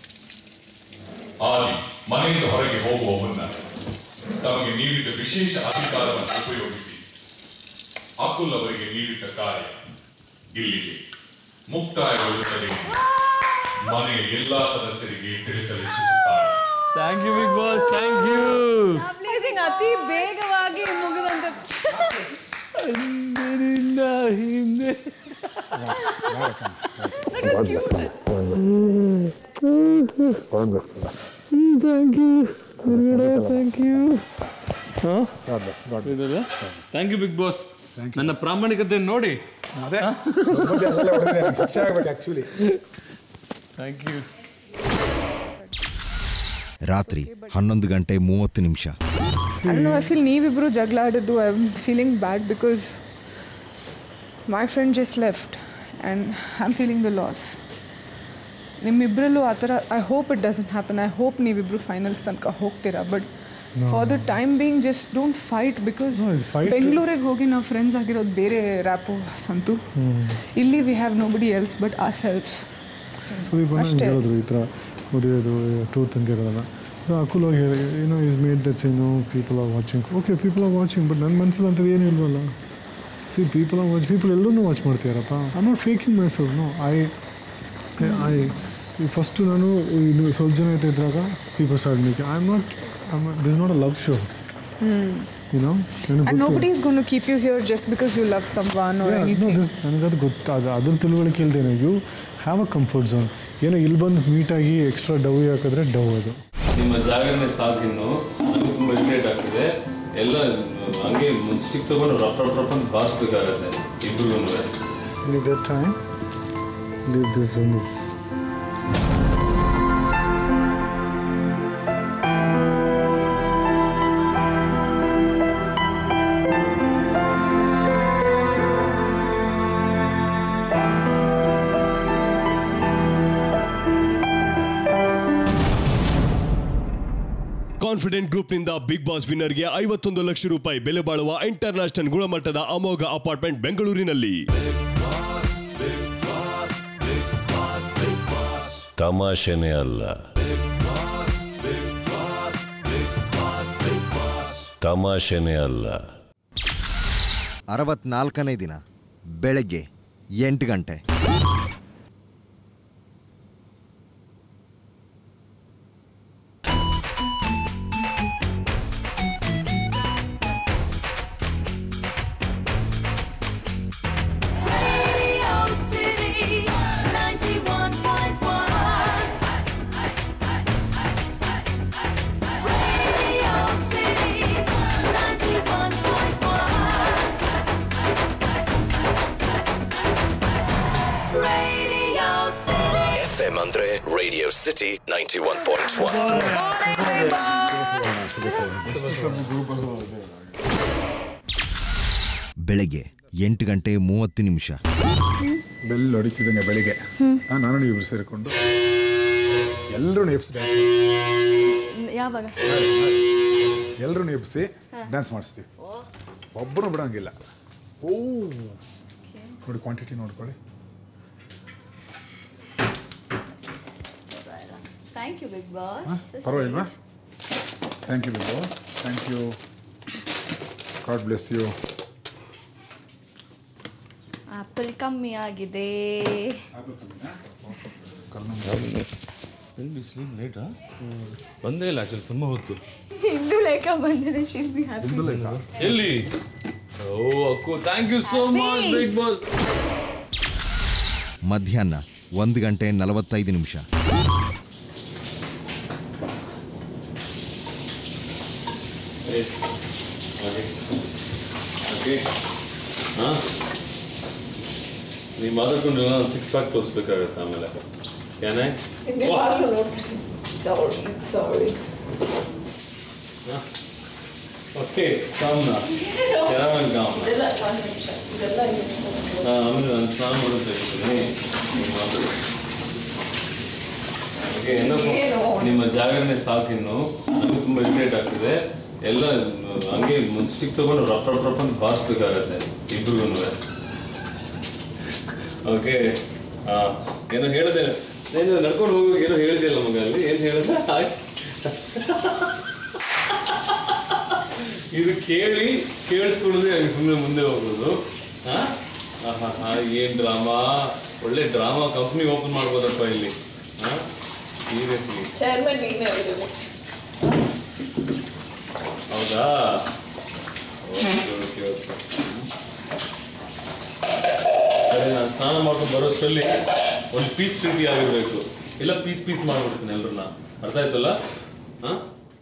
ಆಲಿ ಮನೆಯಿಂದ ಹೊರಗೆ ಹೋಗುವ ಮುನ್ನ ತಮಗೆ ನೀಡಿದ ವಿಶೇಷ ಅಧಿಕಾರವನ್ನು ಉಪಯೋಗಿಸಿ ಅಕುಲ್ ಅವರಿಗೆ ನೀಡಿದ ಕಾರ್ಯ ಇಲ್ಲಿಗೆ ಮುಕ್ತಾಯಗೊಳ್ಳುತ್ತದೆ. ಮನೆಯ ಎಲ್ಲಾ ಸದಸ್ಯರಿಗೆ ತಿಳಿಸಲು ಇಚ್ಛಿಸುತ್ತಾರೆ. Thank you Bigg Boss, thank you. ಅತಿ ಬೇಗವಾಗಿ ಮುಗಿದಂತ ಹಿಂದೆ ಥ್ಯಾಂಕ್ ಯು ಬಿಗ್ ಬಾಸ್. ನನ್ನ ಪ್ರಾಮಾಣಿಕತೆ ನೋಡಿ ಶಿಕ್ಷೆ ಆಗ್ಬೇಕು ಆ್ಯಕ್ಚುಲಿ. Thank you. ರಾತ್ರಿ 11:30. ಐ ಫೀಲ್ ನೀವಿಬ್ಬರು ಜಗಳ ಆಡಿದ್ದು I am feeling bad because my friend just left and I am feeling the loss. ನಿಮ್ಮಿಬ್ಬರಲ್ಲೂ ಆ ಥರ I hope it doesn't happen. I hope ನೀವಿಬ್ಬರು ಫೈನಲ್ಸ್ ತನಕ ಹೋಗ್ತೀರಾ. But for the time being just don't fight because ಬೆಂಗಳೂರಿಗೆ ಹೋಗಿ ನಾವು ಫ್ರೆಂಡ್ಸ್ ಆಗಿರೋದು ಬೇರೆ ರ್ಯಾಪು ಸಂತು. ಇಲ್ಲಿ we have nobody else but ourselves. ಅಷ್ಟೇ ಹೇಳಿದ್ರು ಈ ಥರ ಓದಿರೋದು ಟ್ರೂತ್ ಅಂತ ಇರೋದಲ್ಲ. ಅಕುಲ್ ಹೋಗಿ ಹೇಳಿ ಏನೋ is made that's people are watching. Okay people are watching, but ನನ್ನ ಮನಸ್ಸಲ್ಲಿ ಅಂಥದ್ದು ಏನೂ ಇಲ್ವಲ್ಲ. See people are watch, people ಎಲ್ಲರೂ ವಾಚ್ ಮಾಡ್ತೀಯಾರಪ್ಪ. I am not faking myself. No I first ನಾನು ಸ್ವಲ್ಪ ಜನ ಇದ್ದಾಗ people start making. I am not this not a love show. And nobody is going to keep you here just because you love someone or anything. ನನಗದು ಗೊತ್ತಾದ ಅದ್ರ ತಿಳುವಳಿಕೆ ಇಲ್ದೇನೆ you have a comfort zone. ಏನೋ ಇಲ್ಲಿ ಬಂದು ಮೀಟಾಗಿ ಎಕ್ಸ್ಟ್ರಾ ಡವ್ ಹಾಕಿದ್ರೆ ಡವ್ ಅದು. ನಿಮ್ಮ ಜಾಗನೇ ಸಾಕಿನ್ನು ನನಗೂ ತುಂಬ ಇರಿಟೇಟ್ ಆಗ್ತಿದೆ. ಎಲ್ಲ ಹಂಗೆ ಒಂದು ಸ್ಟಿಕ್ ತೊಗೊಂಡು ರಫ್ ಅಂತ ಬಾರಿಸ್ಬೇಕಾಗತ್ತೆ ಇಬ್ಬರಿಗೂ. Leave that time. Leave this room. Confident ಗ್ರೂಪ್ನಿಂದ ಬಿಗ್ ಬಾಸ್ ವಿನ್ನರ್ಗೆ 51 ಲಕ್ಷ ರೂಪಾಯಿ ಬೆಲೆ ಬಾಳುವ ಇಂಟರ್ನ್ಯಾಷನಲ್ ಗುಣಮಟ್ಟದ ಅಮೋಘ ಅಪಾರ್ಟ್ಮೆಂಟ್ ಬೆಂಗಳೂರಿನಲ್ಲಿ. ತಮಾಷೆನೇ ಅಲ್ಲ, ತಮಾಷೆನೇ ಅಲ್ಲ. 64ನೇ ದಿನ ಬೆಳಗ್ಗೆ 8 ಗಂಟೆ. FM ಅಂದ್ರೆ ರೇಡಿಯೋ ಸಿಟಿ 91.1. ಬೆಳಗ್ಗೆ 8 ಗಂಟೆ 30 ನಿಮಿಷ. ಬೆಲ್ ಹೊಡಿತಿದ್ದಂಗೆ ಬೆಳಿಗ್ಗೆ ನಾನು ನೀವು ಸೇರಿಕೊಂಡು ಎಲ್ಲರೂ ಎಬ್ಸಿ ಡ್ಯಾನ್ಸ್ ಮಾಡಿಸ್ತೀವಿ. ಯಾವಾಗ ಎಲ್ಲರೂ ಎಬ್ಸಿ ಡ್ಯಾನ್ಸ್ ಮಾಡಿಸ್ತೀವಿ, ಒಬ್ಬರು ಬಿಡೋಂಗಿಲ್ಲ. ಓ ನೋಡಿ, ಕ್ವಾಂಟಿಟಿ ನೋಡ್ಕೊಳ್ಳಿ. Thank you Bigg Boss. ಪರವಾಗಿಲ್ವಾ? Thank you Bigg Boss, thank you, God bless you. Apple ಕಮ್ಮಿ ಆಗಿದೆ. ಲೇಟಾ ಬಂದೇ ಇಲ್ಲ ಆಕ್ಚುಲಿ, ತುಂಬ ಹೊತ್ತು. ಹಿಂದೂ ಲೇಖ ಬಂದಿದೆ. ಶಿಲ್ಪಿ ಎಲ್ಲಿ? ಓ ಅಕ್ಕು, thank you so much Bigg Boss. ಮಧ್ಯಾಹ್ನ 1 ಗಂಟೆ 45 ನಿಮಿಷ. ಹಾಂ, ನೀವು ಮಾತಾಡ್ಕೊಂಡು ನಾನು 6 ಪ್ಯಾಕ್ ತೋರಿಸ್ಬೇಕಾಗತ್ತೆ ಆಮೇಲೆ. ಏನೇ ಓಕೆ, ಕಾಮ್ನಾ ಆಮೇಲೆ ನಾನು ಸ್ನಾನ ಮಾಡುತ್ತೆ. ಓಕೆ, ನಿಮ್ಮ ಜಾಗರಣೆ ಸಾಕಿನ್ನು ನನಗೆ ತುಂಬ ಇರಿಟೇಟ್ ಆಗ್ತಿದೆ. ಎಲ್ಲ ಹಂಗೆ ಒಂದು ಸ್ಟಿಕ್ ತೊಗೊಂಡು ರಫ್ ರಫ್ ರಫ್ ಅಂತ ಬಾರಿಸ್ಬೇಕಾಗತ್ತೆ ಇಬ್ರಿಗೂ. ಓಕೆ, ಏನೋ ಹೇಳಿದೆ, ನೀನು ನಡ್ಕೊಂಡು ಹೋಗಿ ಏನೋ ಹೇಳಿದೆಯಲ್ಲ ಮಗ, ಅಲ್ಲಿ ಏನು ಹೇಳಿದೆ? ಇದು ಕೇಳಿಸ್ಕೊಳ್ಳೋದೇ ಸುಮ್ಮನೆ ಮುಂದೆ ಹೋಗೋದು. ಏನು ಡ್ರಾಮಾ, ಒಳ್ಳೆ ಡ್ರಾಮಾ ಕಂಪ್ನಿ ಓಪನ್ ಮಾಡ್ಬೋದಪ್ಪ ಇಲ್ಲಿ. ಸೀರಿಯಸ್ಲಿ ಹೌದಾ? ಓಕೆ ಓಕೆ ಓಕೆ, ಸರಿ. ನಾನು ಸ್ನಾನ ಮಾಡ್ಕೊಂಡು ಬರೋಷ್ಟರಲ್ಲಿ ಒಂದು ಪೀಸ್ ರೀತಿ ಆಗಿರ್ಬೇಕು, ಇಲ್ಲ ಪೀಸ್ ಮಾಡ್ಬಿಡ್ತೀನಿ ಎಲ್ರನ್ನ. ಅರ್ಥ ಆಯ್ತಲ್ಲ? ಹಾಂ.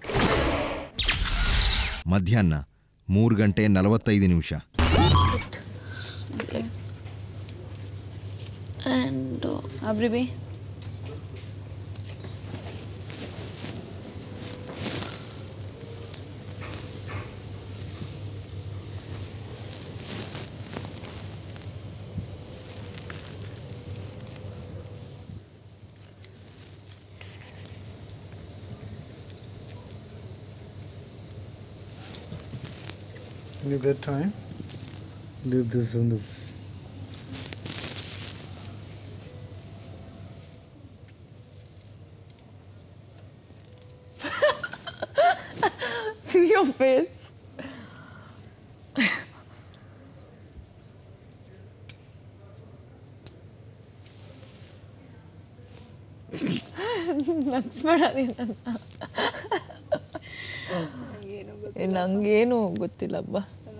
ಮಧ್ಯಾಹ್ನ 3 ಗಂಟೆ 45 ನಿಮಿಷ. And Abribi. When you get time, leave this on the. See your face. ನಗ್ಸ್ಬೇಡಿ ನಂಗೇನು ಗೊತ್ತಿಲ್ಲಬ್ಬ.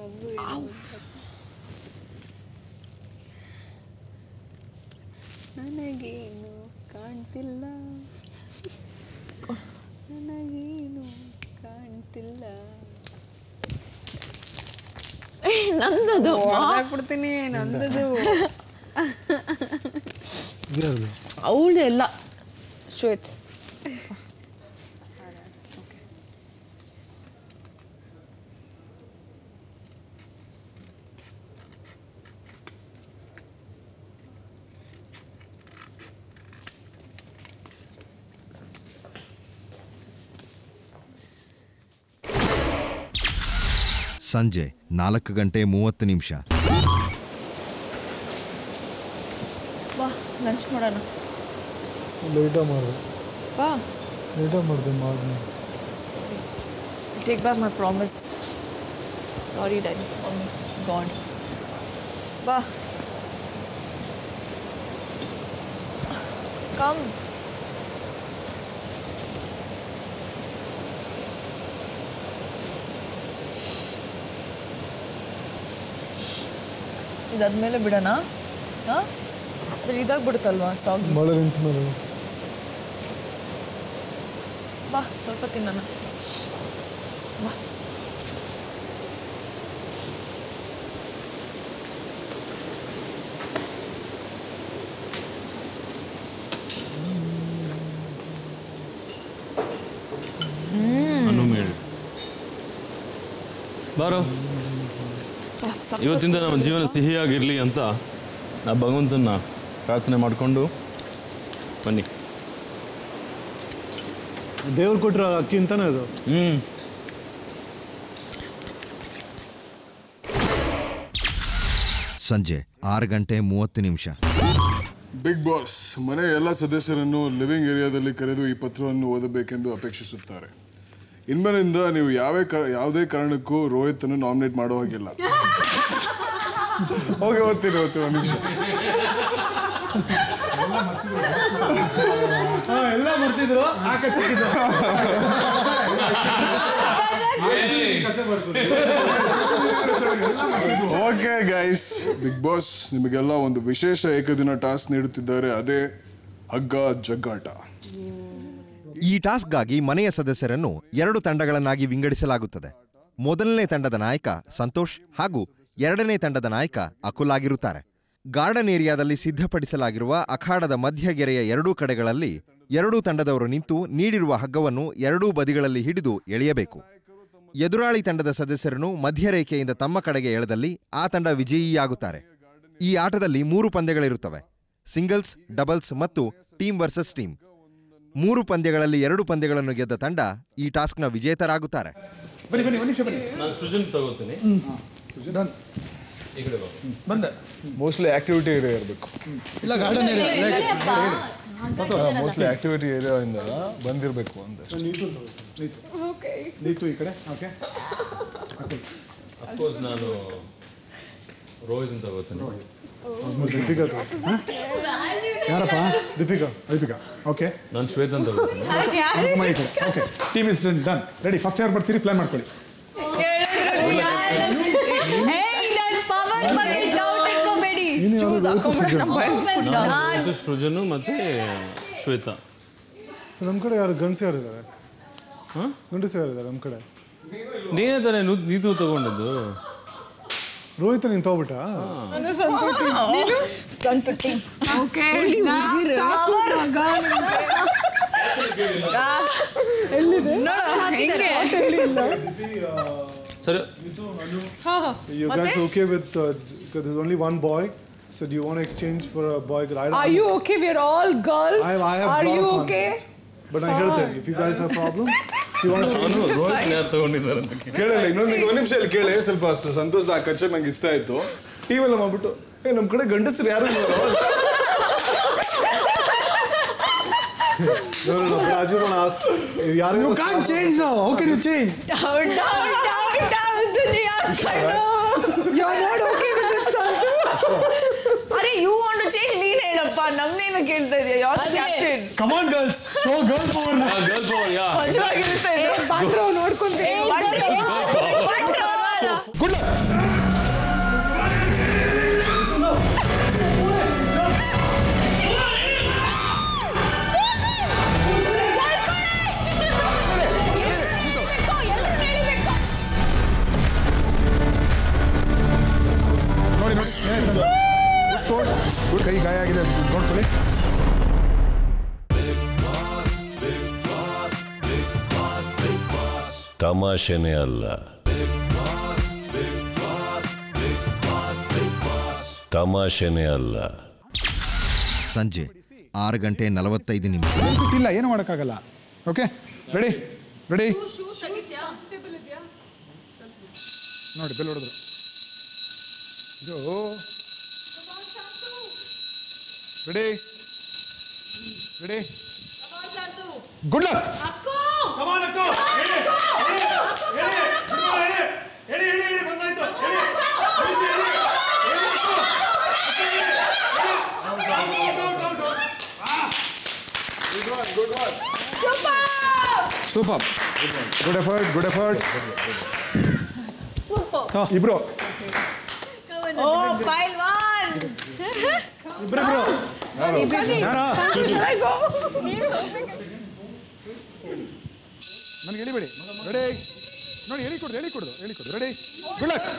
ನನಗೇನು ಕಾಣ್ತಿಲ್ಲ, ನನಗೇನು ಕಾಣ್ತಿಲ್ಲ. ನಂದದು ಹಾಕ್ಬಿಡ್ತೀನಿ, ನಂದದು. ಅವಳು ಎಲ್ಲ ಶ್ವೇತ್. ಸಂಜೆ 4:30. ಬಾ ಲಂಚ್ ಮಾಡೋಣ. ಲೇಟಾಗಿ ಮಾಡಿದೆ. ಬಾ ಲೇಟಾಗಿ ಮಾಡಿದೆ ಮಾಡಿ. Take back my promise. Sorry, Daddy. Oh my God. Ba. Come. ಇದಾದ್ಮೇಲೆ ಬಿಡೋಣ. ಹಾಂ ಅದ್ರ ಇದಾಗ್ಬಿಡುತ್ತಲ್ವಾ ಸಾಗಿ. ಮಳೆ ನಿಂತ ಮೇಲೆ ಬಾ ಸ್ವಲ್ಪ ತಿನ್ನೋಣ. ಬಾ ಬಾರೋ. ಇವತ್ತಿಂದ ನಮ್ಮ ಜೀವನ ಸಿಹಿಯಾಗಿರಲಿ ಅಂತ ನಾ ಭಗವಂತನ ಪ್ರಾರ್ಥನೆ ಮಾಡಿಕೊಂಡು ಬನ್ನಿ. ದೇವ್ರು ಕೊಟ್ಟರೆ ಅಕ್ಕಿ ಅಂತಾನೆ ಅದು. ಸಂಜೆ 6:30. ಬಿಗ್ ಬಾಸ್ ಮನೆಯ ಎಲ್ಲ ಸದಸ್ಯರನ್ನು ಲಿವಿಂಗ್ ಏರಿಯಾದಲ್ಲಿ ಕರೆದು ಈ ಪತ್ರವನ್ನು ಓದಬೇಕೆಂದು ಅಪೇಕ್ಷಿಸುತ್ತಾರೆ. ಇನ್ಮೇಲಿಂದ ನೀವು ಯಾವುದೇ ಕಾರಣಕ್ಕೂ ರೋಹಿತ್ ಅನ್ನು ನಾಮಿನೇಟ್ ಮಾಡೋ ಹಾಗಿಲ್ಲ. ಹೋಗಿ ಓದ್ತೀನಿ ಒಂದು ನಿಮಿಷ. ಎಲ್ಲ ಮಾಡ್ತಿದ್ರು ಓಕೆ ಗೈಸ್, ಬಿಗ್ ಬಾಸ್ ನಿಮಗೆಲ್ಲ ಒಂದು ವಿಶೇಷ ಏಕದಿನ ಟಾಸ್ಕ್ ನೀಡುತ್ತಿದ್ದಾರೆ. ಅದೇ ಹಗ್ಗ ಜಗ್ಗಾಟ. ಈ ಟಾಸ್ಕ್ಗಾಗಿ ಮನೆಯ ಸದಸ್ಯರನ್ನು 2 ತಂಡಗಳನ್ನಾಗಿ ವಿಂಗಡಿಸಲಾಗುತ್ತದೆ. ಮೊದಲನೇ ತಂಡದ ನಾಯಕ ಸಂತೋಷ್ ಹಾಗೂ 2ನೇ ತಂಡದ ನಾಯಕ ಅಕುಲ್ ಆಗಿರುತ್ತಾರೆ. ಗಾರ್ಡನ್ ಏರಿಯಾದಲ್ಲಿ ಸಿದ್ಧಪಡಿಸಲಾಗಿರುವ ಅಖಾಡದ ಮಧ್ಯಗೆರೆಯ 2 ಕಡೆಗಳಲ್ಲಿ 2 ತಂಡದವರು ನಿಂತು ನೀಡಿರುವ ಹಗ್ಗವನ್ನು 2 ಬದಿಗಳಲ್ಲಿ ಹಿಡಿದು ಎಳೆಯಬೇಕು. ಎದುರಾಳಿ ತಂಡದ ಸದಸ್ಯರನ್ನು ಮಧ್ಯರೇಖೆಯಿಂದ ತಮ್ಮ ಕಡೆಗೆ ಎಳೆದಲ್ಲಿ ಆ ತಂಡ ವಿಜಯಿಯಾಗುತ್ತಾರೆ. ಈ ಆಟದಲ್ಲಿ 3 ಪಂದ್ಯಗಳಿರುತ್ತವೆ: ಸಿಂಗಲ್ಸ್, ಡಬಲ್ಸ್ ಮತ್ತು ಟೀಮ್ ವರ್ಸಸ್ ಟೀಮ್. 3 ಪಂದ್ಯಗಳಲ್ಲಿ 2 ಪಂದ್ಯಗಳನ್ನು ಗೆದ್ದ ತಂಡ ಈ ಟಾಸ್ಕ್ನ ವಿಜೇತರಾಗುತ್ತಾರೆ. ನಾನು ಸೃಜನ್ ತಗೋತೀನಿ. ಬಂದೆ. ಮೋಸ್ಟ್ಲಿ ಆಕ್ಟಿವಿಟಿ ಏರಿಯಾ ಇರಬೇಕು. ಇಲ್ಲ ಗಾರ್ಡನ್ ಏರಿಯಾ. ಮೋಸ್ಟ್ಲಿ ಆಕ್ಟಿವಿಟಿ ಏರಿಯಾದಿಂದ ಬಂದಿರಬೇಕು ಅಂತ. ನೀತು ಈ ಕಡೆ. ಓಕೆ, ಅಫ್ಕೋರ್ಸ್ ನಾನು ರೋಹಿತ್ ಅಂತ ತಗೋತೀನಿ. ದೀಪಿಕಾ ಯಾರಪ್ಪ? ದೀಪಿಕಾ. ಓಕೆ, ನಾನು ಶ್ವೇತ್ ಅಂತ ತಗೋತೀನಿ. Okay, team is done. Ready. First ಯಾರು ಬರ್ತೀರಿ ಪ್ಲಾನ್ ಮಾಡ್ಕೊಳ್ಳಿ. ಸೃಜನು ಮತ್ತೆ ಶ್ವೇತಾ. ನಮ್ಮ ಕಡೆ ಯಾರು ಗಂಡಸು ಯಾರಿದ್ದಾರೆ? ಗಂಡಸು ಯಾರಿದ್ದಾರೆ ನಮ್ಮ ಕಡೆ? ನೀನೇ ತಾನೇ ನೀತು ತಗೊಂಡದ್ದು. ರೋಹಿತ್ ನೀನು ತಗೋಬಿಟ್ಟ? ಸರಿ. You guys okay with because there's only one boy, so do you want to exchange for a boy? Are you okay? We're all girls. I have Are you okay? But I heard that if you guys have problem, you want to change. Rohit ಯಾರು ತಗೊಂಡಿದ್ದಾರೆ ಅಂತ ಕೇಳಲ್ಲ. ಇನ್ನೊಂದು ನಿಮಿಷ ಇಲ್ಲಿ ಕೇಳಿ. ಸ್ವಲ್ಪ ಸಂತೋಷ ಆ ಕಚ್ಚೆ ನಂಗೆ ಇಷ್ಟ ಆಯ್ತು. ಟಿವಿ ಎಲ್ಲ ಮಾಡ್ಬಿಟ್ಟು ನಮ್ಮ ಕಡೆ ಗಂಡಸರು ಯಾರು No, but I just want to ask. You can't change now. How can you change? Down. You're not okay with it, Santu? Are you want to change? ನೀನು ಹೇಳಪ್ಪ, ನಮ್ಮನೇನು ಕೇಳ್ತಾ ಇದೆಯಾ? ಯಾರು captain? Come on, girls. Show girl power. Girl power. Yeah ಮಜವಾಗಿರುತ್ತೆ. ಬಂದ್ರು ನೋಡ್ಕೊಂತೀನಿ. Good luck. ನೋಡಿ ಕೈ ಗಾಯ ಆಗಿದೆ ನೋಡ್ಕೊಳ್ಳಿ. ತಮಾಷೆನೇ ಅಲ್ಲ, ತಮಾಷೆನೇ ಅಲ್ಲ. ಸಂಜೆ 6:45. ಇಲ್ಲ, ಏನು ಮಾಡೋಕ್ಕಾಗಲ್ಲ. Okay, ready. ನೋಡಿ ಬೆಲ್ ಹೊಡೆದ್ರು. ಇದು ready ready good luck. Super good effort good effort. Super ಇಬ್ರು ಓ ಪೈಲ್ವಾನ್ ಇಬ್ರು ನನಗೆ ಹೇಳಿಬೇಡಿ. ರೆಡಿ ನೋಡಿ ಹೇಳಿಕೊಡ್ದು ರೆಡಿ ಗುಡ್ ಲಕ್.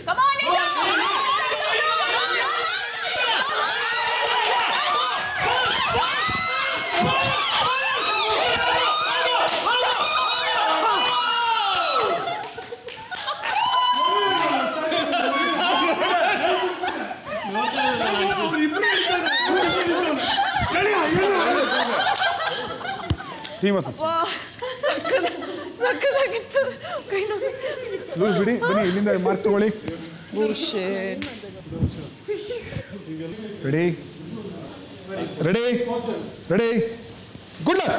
ಟೀಮ್ ಸಕ್ಕದಾಗಿತ್ತು. ಲೂಸ್ ಬಿಡಿ, ಬನ್ನಿ ಇಲ್ಲಿಂದ ಮಾರ್ಕ್ ತಗೊಳ್ಳಿ. Ready ready ready good luck.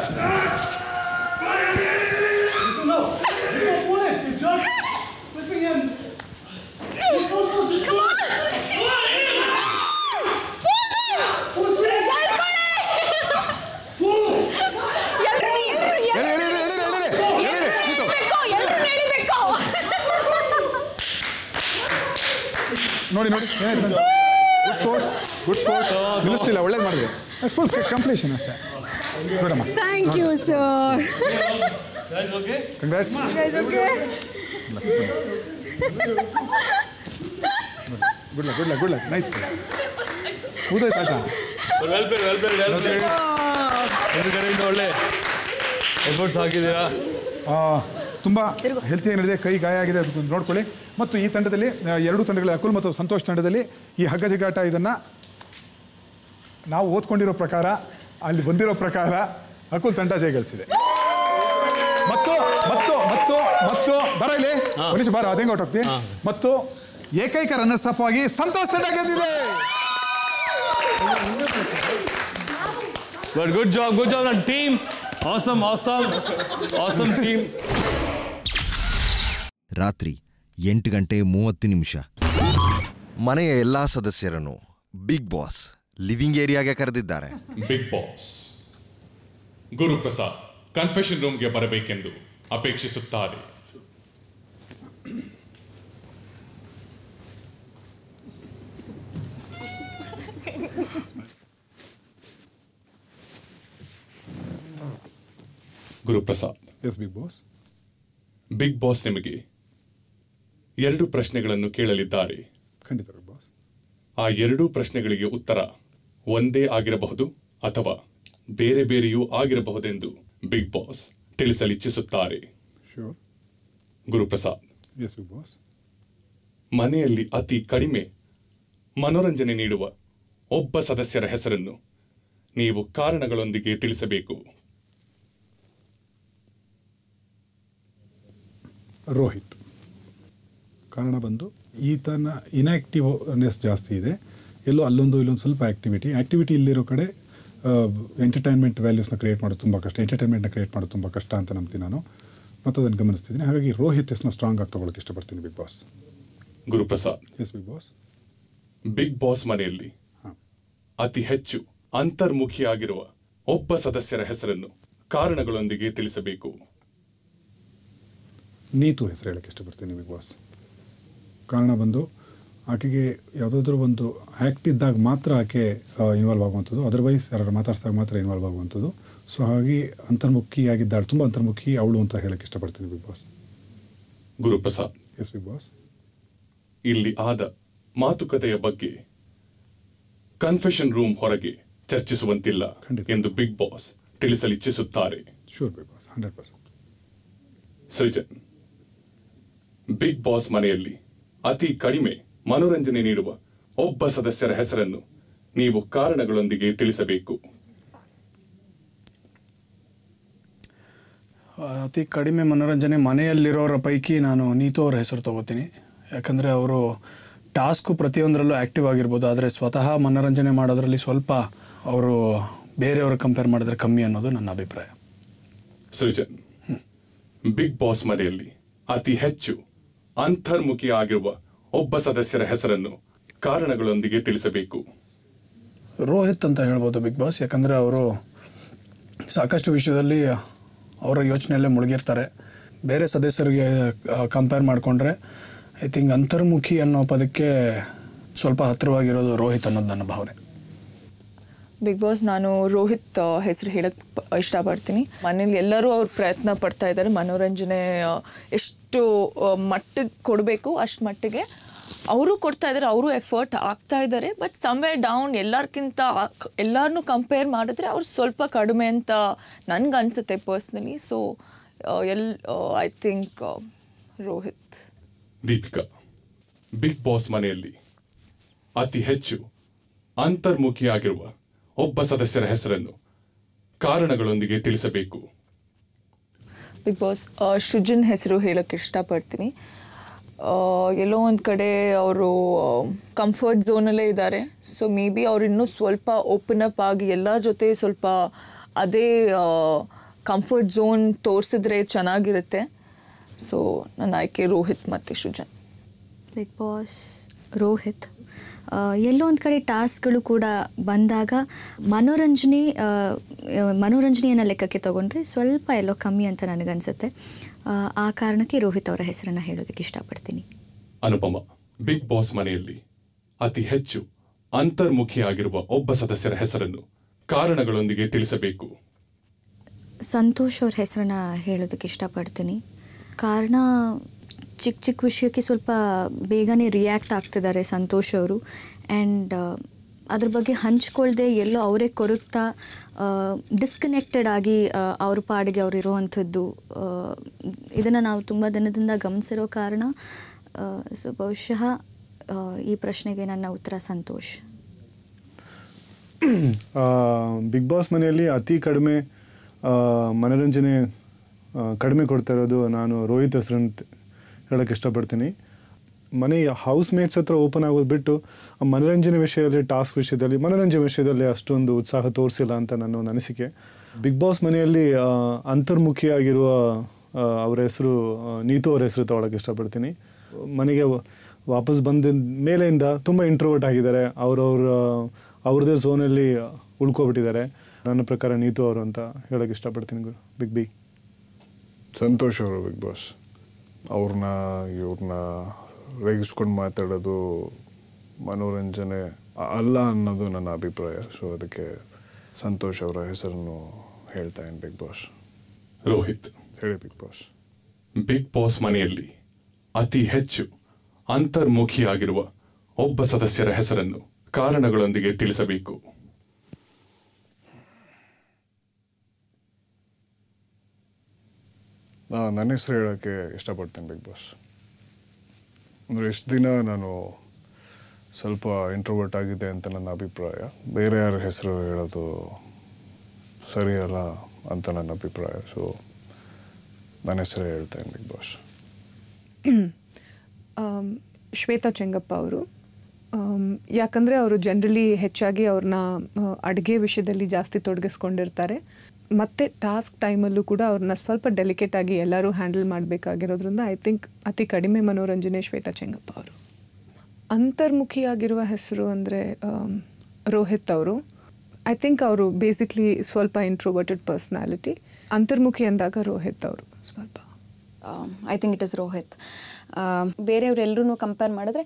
ನೋಡಿ ಗುಡ್ ಸ್ಪೋರ್ಟ್ ನಿಲ್ಲಿಸ್ತಿಲ್ಲ, ಒಳ್ಳೇದು ಮಾಡಿದೆ. ಫುಲ್ ಕಂಪ್ಲೀಷನ್ ಅಷ್ಟೇ. ನೋಡಮ್ಮ, thank you sir. Congrats. Good luck nice. ಕೂದಾಯ್ತು ಆಟ. ಒಳ್ಳೆ ಎಫರ್ಟ್ಸ್ ಹಾಕಿದ್ದೀರಾ. ತುಂಬ ಹೆಲ್ತಿಯಾಗಿ ನಡೆದಿದೆ. ಕೈ ಗಾಯ ಆಗಿದೆ, ಅದು ನೋಡ್ಕೊಳ್ಳಿ. ಮತ್ತು ಈ ತಂಡದಲ್ಲಿ ಎರಡೂ ತಂಡಗಳ ಅಕುಲ್ ಮತ್ತು ಸಂತೋಷ್ ತಂಡದಲ್ಲಿ ಈ ಹಗ್ಗ ಜಗ್ಗಾಟ ಇದನ್ನು ನಾವು ಓದ್ಕೊಂಡಿರೋ ಪ್ರಕಾರ, ಅಲ್ಲಿ ಬಂದಿರೋ ಪ್ರಕಾರ ಅಕುಲ್ ತಂಡ ಜಯಗಳಿಸಿದೆ. ಮತ್ತು ಮತ್ತು ಮತ್ತು ಮತ್ತು ಬರ ಇಲ್ಲಿ ಮನುಷ್ಯ ಬಾರ ಅದೇಂಗೆ ಹೊಟ್ಟೋಗ್ತಿ. ಮತ್ತು ಏಕೈಕ ರನ್ನರ್ಸ್ ಅಪ್ ಆಗಿ ಸಂತೋಷ್ ತಂಡ ಗೆದ್ದಿದೆ. ಗುಡ್ ಜಾಬ್ ನನ್ನ ಟೀಮ್. Awesome team. ರಾತ್ರಿ 8:30 ಮನೆಯ ಎಲ್ಲಾ ಸದಸ್ಯರನ್ನು ಬಿಗ್ ಬಾಸ್ ಲಿವಿಂಗ್ ಏರಿಯಾಗೆ ಕರೆದಿದ್ದಾರೆ. ಬಿಗ್ ಬಾಸ್ ಗುರುಪ್ರಸಾದ್ ಕನ್ಫೆಷನ್ ರೂಮ್ಗೆ ಬರಬೇಕೆಂದು ಅಪೇಕ್ಷಿಸುತ್ತಾರೆ. Guruprasad. Yes Bigg Boss. Bigg Boss ನಿಮಗೆ 2 ಪ್ರಶ್ನೆಗಳನ್ನು ಕೇಳಲಿದ್ದಾರೆ. ಖಂಡಿತ ಬಿಗ್ ಬಾಸ್. ಆ 2 ಪ್ರಶ್ನೆಗಳಿಗೆ ಉತ್ತರ ಒಂದೇ ಆಗಿರಬಹುದು ಅಥವಾ ಬೇರೆ ಬೇರೆಯೂ ಆಗಿರಬಹುದೆಂದು ಬಿಗ್ ಬಾಸ್ ತಿಳಿಸಲಿಚ್ಛಿಸುತ್ತಾರೆ. ಗುರುಪ್ರಸಾದ್. Yes Bigg Boss. ಮನೆಯಲ್ಲಿ ಅತಿ ಕಡಿಮೆ ಮನೋರಂಜನೆ ನೀಡುವ ಒಬ್ಬ ಸದಸ್ಯರ ಹೆಸರನ್ನು ನೀವು ಕಾರಣಗಳೊಂದಿಗೆ ತಿಳಿಸಬೇಕು. ರೋಹಿತ್. ಕಾರಣ ಬಂದು ಈತನ ಇನ್ಆಕ್ಟಿವ್ನೆಸ್ ಜಾಸ್ತಿ ಇದೆ. ಎಲ್ಲೋ ಅಲ್ಲೊಂದು ಇಲ್ಲೊಂದು ಸ್ವಲ್ಪ ಆ್ಯಕ್ಟಿವಿಟಿ ಇಲ್ಲಿರೋ ಕಡೆ ಎಂಟರ್ಟೈನ್ಮೆಂಟ್ ವ್ಯಾಲ್ಯೂಸ್ನ ಕ್ರಿಯೇಟ್ ಮಾಡೋದು ತುಂಬ ಕಷ್ಟ, ಎಂಟರ್ಟೈನ್ಮೆಂಟ್ನ ಕ್ರಿಯೇಟ್ ಮಾಡೋದು ತುಂಬ ಕಷ್ಟ ಅಂತ ನಂಬ್ತೀನಿ ನಾನು, ಮತ್ತು ಅದನ್ನು ಗಮನಿಸ್ತಿದ್ದೀನಿ. ಹಾಗಾಗಿ ರೋಹಿತ್ ಹೆಸರನ್ನ ಸ್ಟ್ರಾಂಗ್ ಆಗಿ ತೊಗೊಳಕ್ಕೆ ಇಷ್ಟಪಡ್ತೀನಿ Bigg Boss. Guruprasad. Yes Bigg Boss. Bigg Boss ಮನೆಯಲ್ಲಿ ಅತಿ ಹೆಚ್ಚು ಅಂತರ್ಮುಖಿಯಾಗಿರುವ ಒಬ್ಬ ಸದಸ್ಯರ ಹೆಸರನ್ನು ಕಾರಣಗಳೊಂದಿಗೆ ತಿಳಿಸಬೇಕು. ನೀತು ಹೆಸರು ಹೇಳಕ್ಕೆ ಇಷ್ಟಪಡ್ತೀನಿ ಬಿಗ್ ಬಾಸ್. ಕಾರಣ ಬಂದು ಆಕೆಗೆ ಯಾವುದಾದ್ರೂ ಒಂದು ಆ್ಯಕ್ಟ್ ಇದ್ದಾಗ ಮಾತ್ರ ಆಕೆ ಇನ್ವಾಲ್ವ್ ಆಗುವಂಥದ್ದು, ಅದರ್ವೈಸ್ ಯಾರು ಮಾತಾಡ್ಸಿದಾಗ ಮಾತ್ರ ಇನ್ವಾಲ್ವ್ ಆಗುವಂಥದ್ದು. ಸೊ ಹಾಗಾಗಿ ಅಂತರ್ಮುಖಿಯಾಗಿದ್ದಾಳೆ, ತುಂಬ ಅಂತರ್ಮುಖಿ ಅವಳು ಅಂತ ಹೇಳಕ್ಕೆ ಇಷ್ಟಪಡ್ತೀನಿ Bigg Boss. Guruprasad. Yes Bigg Boss. ಇಲ್ಲಿ ಆದ ಮಾತುಕತೆಯ ಬಗ್ಗೆ ಕನ್ಫೆಷನ್ ರೂಮ್ ಹೊರಗೆ ಚರ್ಚಿಸುವಂತಿಲ್ಲ ಎಂದು ಬಿಗ್ ಬಾಸ್ ತಿಳಿಸಲಿಚ್ಛಿಸುತ್ತಾರೆ. Sure Bigg Boss, 100%. Srujan. Bigg Boss ಮನೆಯಲ್ಲಿ ಅತಿ ಕಡಿಮೆ ಮನೋರಂಜನೆ ನೀಡುವ ಒಬ್ಬ ಸದಸ್ಯರ ಹೆಸರನ್ನು ನೀವು ಕಾರಣಗಳೊಂದಿಗೆ ತಿಳಿಸಬೇಕು. ಅತಿ ಕಡಿಮೆ ಮನೋರಂಜನೆ ಮನೆಯಲ್ಲಿರೋರ ಪೈಕಿ ನಾನು ನೀತು ಅವರ ಹೆಸರು ತಗೋತೀನಿ. ಯಾಕಂದರೆ ಅವರು ಟಾಸ್ಕು ಪ್ರತಿಯೊಂದರಲ್ಲೂ ಆ್ಯಕ್ಟಿವ್ ಆಗಿರ್ಬೋದು, ಆದರೆ ಸ್ವತಃ ಮನೋರಂಜನೆ ಮಾಡೋದ್ರಲ್ಲಿ ಸ್ವಲ್ಪ ಅವರು ಬೇರೆಯವರು ಕಂಪೇರ್ ಮಾಡಿದ್ರೆ ಕಮ್ಮಿ ಅನ್ನೋದು ನನ್ನ ಅಭಿಪ್ರಾಯ. ಸೃಜನ್, ಬಿಗ್ ಬಾಸ್ ಮನೆಯಲ್ಲಿ ಅತಿ ಹೆಚ್ಚು ಅಂತರ್ಮುಖಿ ಆಗಿರುವ ಒಬ್ಬ ಸದಸ್ಯರ ಹೆಸರನ್ನು ಕಾರಣಗಳೊಂದಿಗೆ ತಿಳಿಸಬೇಕು. ರೋಹಿತ್ ಅಂತ ಹೇಳ್ಬೋದು ಬಿಗ್ ಬಾಸ್. ಯಾಕಂದರೆ ಅವರು ಸಾಕಷ್ಟು ವಿಷಯದಲ್ಲಿ ಅವರ ಯೋಚನೆಯಲ್ಲೇ ಮುಳುಗಿರ್ತಾರೆ. ಬೇರೆ ಸದಸ್ಯರಿಗೆ ಕಂಪೇರ್ ಮಾಡಿಕೊಂಡ್ರೆ ಐ ಥಿಂಕ್ ಅಂತರ್ಮುಖಿ ಅನ್ನೋ ಪದಕ್ಕೆ ಸ್ವಲ್ಪ ಹತ್ತಿರವಾಗಿರೋದು ರೋಹಿತ್ ಅನ್ನೋದು ನನ್ನ ಭಾವನೆ. ಬಿಗ್ ಬಾಸ್, ನಾನು ರೋಹಿತ್ ಹೆಸರು ಹೇಳಕ್ಕೆ ಇಷ್ಟಪಡ್ತೀನಿ. ಮನೇಲಿ ಎಲ್ಲರೂ ಅವ್ರು ಪ್ರಯತ್ನ ಪಡ್ತಾ ಇದ್ದಾರೆ. ಮನೋರಂಜನೆ ಎಷ್ಟು ಮಟ್ಟಿಗೆ ಕೊಡಬೇಕು ಅಷ್ಟು ಮಟ್ಟಿಗೆ ಅವರು ಕೊಡ್ತಾ ಇದ್ದಾರೆ, ಅವರು ಎಫರ್ಟ್ ಆಗ್ತಾ ಇದ್ದಾರೆ. ಬಟ್ ಸಮ್ವೇರ್ ಡೌನ್ ಎಲ್ಲರಿಗಿಂತ ಎಲ್ಲರನ್ನೂ ಕಂಪೇರ್ ಮಾಡಿದ್ರೆ ಅವ್ರು ಸ್ವಲ್ಪ ಕಡಿಮೆ ಅಂತ ನನಗೆ ಅನಿಸುತ್ತೆ personally. So I think Rohit. Deepika, Bigg Boss ಮನೆಯಲ್ಲಿ ಅತಿ ಹೆಚ್ಚು ಅಂತರ್ಮುಖಿಯಾಗಿರುವ ಒಬ್ಬ ಸದಸ್ಯರ ಹೆಸರನ್ನು ಕಾರಣಗಳೊಂದಿಗೆ ತಿಳಿಸಬೇಕು. ಬಿಗ್ ಬಾಸ್, ಸೃಜನ್ ಹೆಸರು ಹೇಳೋಕ್ಕೆ ಇಷ್ಟಪಡ್ತೀನಿ. ಎಲ್ಲೋ ಒಂದು ಕಡೆ ಅವರು ಕಂಫರ್ಟ್ ಝೋನಲ್ಲೇ ಇದ್ದಾರೆ. ಸೊ ಮೇ ಬಿ ಅವ್ರು ಇನ್ನೂ ಸ್ವಲ್ಪ ಓಪನ್ ಅಪ್ ಆಗಿ ಎಲ್ಲರ ಜೊತೆ ಸ್ವಲ್ಪ ಅದೇ ಕಂಫರ್ಟ್ ಝೋನ್ ತೋರಿಸಿದ್ರೆ ಚೆನ್ನಾಗಿರುತ್ತೆ. ಸೊ ನನ್ನ ಆಯ್ಕೆ ರೋಹಿತ್ ಮತ್ತು ಸೃಜನ್. Bigg Boss Rohit. ಎಲ್ಲೋ ಒಂದು ಕಡೆ ಟಾಸ್ಕ್ಗಳು ಕೂಡ ಬಂದಾಗ ಮನೋರಂಜನೆಯನ್ನು ಲೆಕ್ಕಕ್ಕೆ ತಗೊಂಡ್ರೆ ಸ್ವಲ್ಪ ಎಲ್ಲೋ ಕಮ್ಮಿ ಅಂತ ನನಗನ್ಸುತ್ತೆ. ಆ ಕಾರಣಕ್ಕೆ ರೋಹಿತ್ ಅವರ ಹೆಸರನ್ನು ಹೇಳೋದಕ್ಕೆ ಇಷ್ಟಪಡ್ತೀನಿ. ಅನುಪಮ, ಬಿಗ್ ಬಾಸ್ ಮನೆಯಲ್ಲಿ ಅತಿ ಹೆಚ್ಚು ಅಂತರ್ಮುಖಿಯಾಗಿರುವ ಒಬ್ಬ ಸದಸ್ಯರ ಹೆಸರನ್ನು ಕಾರಣಗಳೊಂದಿಗೆ ತಿಳಿಸಬೇಕು. ಸಂತೋಷ್ ಅವ್ರ ಹೆಸರನ್ನು ಹೇಳೋದಕ್ಕೆ ಇಷ್ಟಪಡ್ತೀನಿ. ಕಾರಣ, ಚಿಕ್ಕ ಚಿಕ್ಕ ವಿಷಯಕ್ಕೆ ಸ್ವಲ್ಪ ಬೇಗನೆ ರಿಯಾಕ್ಟ್ ಆಗ್ತಿದ್ದಾರೆ ಸಂತೋಷ್ ಅವರು. ಆ್ಯಂಡ್ ಅದ್ರ ಬಗ್ಗೆ ಹಂಚ್ಕೊಳ್ದೆ ಎಲ್ಲೋ ಅವರೇ ಕೊರಗ್ತಾ ಡಿಸ್ಕನೆಕ್ಟೆಡ್ ಆಗಿ ಅವ್ರ ಪಾಡಿಗೆ ಅವ್ರು ಇರೋವಂಥದ್ದು, ಇದನ್ನು ನಾವು ತುಂಬ ದಿನದಿಂದ ಗಮನಿಸಿರೋ ಕಾರಣ. ಸೊ ಬಹುಶಃ ಈ ಪ್ರಶ್ನೆಗೆ ನನ್ನ ಉತ್ತರ ಸಂತೋಷ್. ಬಿಗ್ ಬಾಸ್ ಮನೆಯಲ್ಲಿ ಅತಿ ಕಡಿಮೆ ಮನೋರಂಜನೆ ಕಡಿಮೆ ಕೊಡ್ತಾ ಇರೋದು ನಾನು ರೋಹಿತ್ ಹೆಸರಂತ ಹೇಳೋಕ್ಕೆ ಇಷ್ಟಪಡ್ತೀನಿ. ಮನೆ ಹೌಸ್ ಮೇಟ್ಸ್ ಹತ್ರ ಓಪನ್ ಆಗೋದು ಬಿಟ್ಟು ಮನೋರಂಜನೆ ವಿಷಯದಲ್ಲಿ, ಟಾಸ್ಕ್ ವಿಷಯದಲ್ಲಿ, ಮನೋರಂಜನೆ ವಿಷಯದಲ್ಲಿ ಅಷ್ಟೊಂದು ಉತ್ಸಾಹ ತೋರಿಸಿಲ್ಲ ಅಂತ ನನ್ನ ಒಂದು ಅನಿಸಿಕೆ. ಬಿಗ್ ಬಾಸ್ ಮನೆಯಲ್ಲಿ ಅಂತರ್ಮುಖಿಯಾಗಿರುವ ಅವರ ಹೆಸರು ನೀತು ಅವರ ಹೆಸರು ತಗೊಳ್ಳೋಕ್ಕೆ ಇಷ್ಟಪಡ್ತೀನಿ. ಮನೆಗೆ ವಾಪಸ್ ಬಂದ ಮೇಲೆಯಿಂದ ತುಂಬ ಇಂಟ್ರೋವರ್ಟ್ ಆಗಿದ್ದಾರೆ. ಅವ್ರದ್ದೇ ಝೋನಲ್ಲಿ ಉಳ್ಕೊಬಿಟ್ಟಿದ್ದಾರೆ. ನನ್ನ ಪ್ರಕಾರ ನೀತು ಅವರು ಅಂತ ಹೇಳೋಕ್ಕೆ ಇಷ್ಟಪಡ್ತೀನಿ. ಬಿಗ್ ಸಂತೋಷ್ ಅವರು ಬಿಗ್ ಬಾಸ್ ಇವ್ರನ್ನ ರೇಗಿಸ್ಕೊಂಡು ಮಾತಾಡೋದು ಮನೋರಂಜನೆ ಅಲ್ಲ ಅನ್ನೋದು ನನ್ನ ಅಭಿಪ್ರಾಯ. ಸೊ ಅದಕ್ಕೆ ಸಂತೋಷ್ ಅವರ ಹೆಸರನ್ನು ಹೇಳ್ತಾ ಇದ್ದೀನಿ. Big Boss. ರೋಹಿತ್, ಹೇಳಿ ಬಿಗ್ ಬಾಸ್. ಬಿಗ್ ಬಾಸ್ ಮನೆಯಲ್ಲಿ ಅತಿ ಹೆಚ್ಚು ಅಂತರ್ಮುಖಿಯಾಗಿರುವ ಒಬ್ಬ ಸದಸ್ಯರ ಹೆಸರನ್ನು ಕಾರಣಗಳೊಂದಿಗೆ ತಿಳಿಸಬೇಕು. ನನ್ನ ಹೆಸರು ಹೇಳೋಕ್ಕೆ ಇಷ್ಟಪಡ್ತೀನಿ ಬಿಗ್ ಬಾಸ್. ಅಂದರೆ ಎಷ್ಟು ದಿನ ನಾನು ಸ್ವಲ್ಪ ಇಂಟ್ರೋವರ್ಟ್ ಆಗಿದೆ ಅಂತ ನನ್ನ ಅಭಿಪ್ರಾಯ. ಬೇರೆ ಯಾರ ಹೆಸರು ಹೇಳೋದು ಸರಿಯಲ್ಲ ಅಂತ ನನ್ನ ಅಭಿಪ್ರಾಯ. ಸೊ ನನ್ನ ಹೆಸರು ಹೇಳ್ತೇನೆ ಬಿಗ್ ಬಾಸ್. ಶ್ವೇತಾ ಚೆಂಗಪ್ಪ ಅವರು. ಯಾಕಂದರೆ ಅವರು ಜನರಲಿ ಹೆಚ್ಚಾಗಿ ಅವ್ರನ್ನ ಅಡುಗೆ ವಿಷಯದಲ್ಲಿ ಜಾಸ್ತಿ ತೊಡಗಿಸ್ಕೊಂಡಿರ್ತಾರೆ. ಮತ್ತು ಟಾಸ್ಕ್ ಟೈಮಲ್ಲೂ ಕೂಡ ಅವ್ರನ್ನ ಸ್ವಲ್ಪ ಡೆಲಿಕೇಟಾಗಿ ಎಲ್ಲರೂ ಹ್ಯಾಂಡಲ್ ಮಾಡಬೇಕಾಗಿರೋದ್ರಿಂದ ಐ ಥಿಂಕ್ ಅತಿ ಕಡಿಮೆ ಮನೋರಂಜನೆ ಶ್ವೇತಾ ಚೆಂಗಪ್ಪ ಅವರು. ಅಂತರ್ಮುಖಿಯಾಗಿರುವ ಹೆಸರು ಅಂದರೆ ರೋಹಿತ್ ಅವರು. ಐ ಥಿಂಕ್ ಅವರು ಬೇಸಿಕ್ಲಿ ಸ್ವಲ್ಪ ಇಂಟ್ರೋವರ್ಟೆಡ್ ಪರ್ಸ್ನಾಲಿಟಿ. ಅಂತರ್ಮುಖಿ ಅಂದಾಗ ರೋಹಿತ್ ಅವರು ಸ್ವಲ್ಪ. I think it is Rohit. ಬೇರೆಯವರೆಲ್ಲರೂ ಕಂಪೇರ್ ಮಾಡಿದ್ರೆ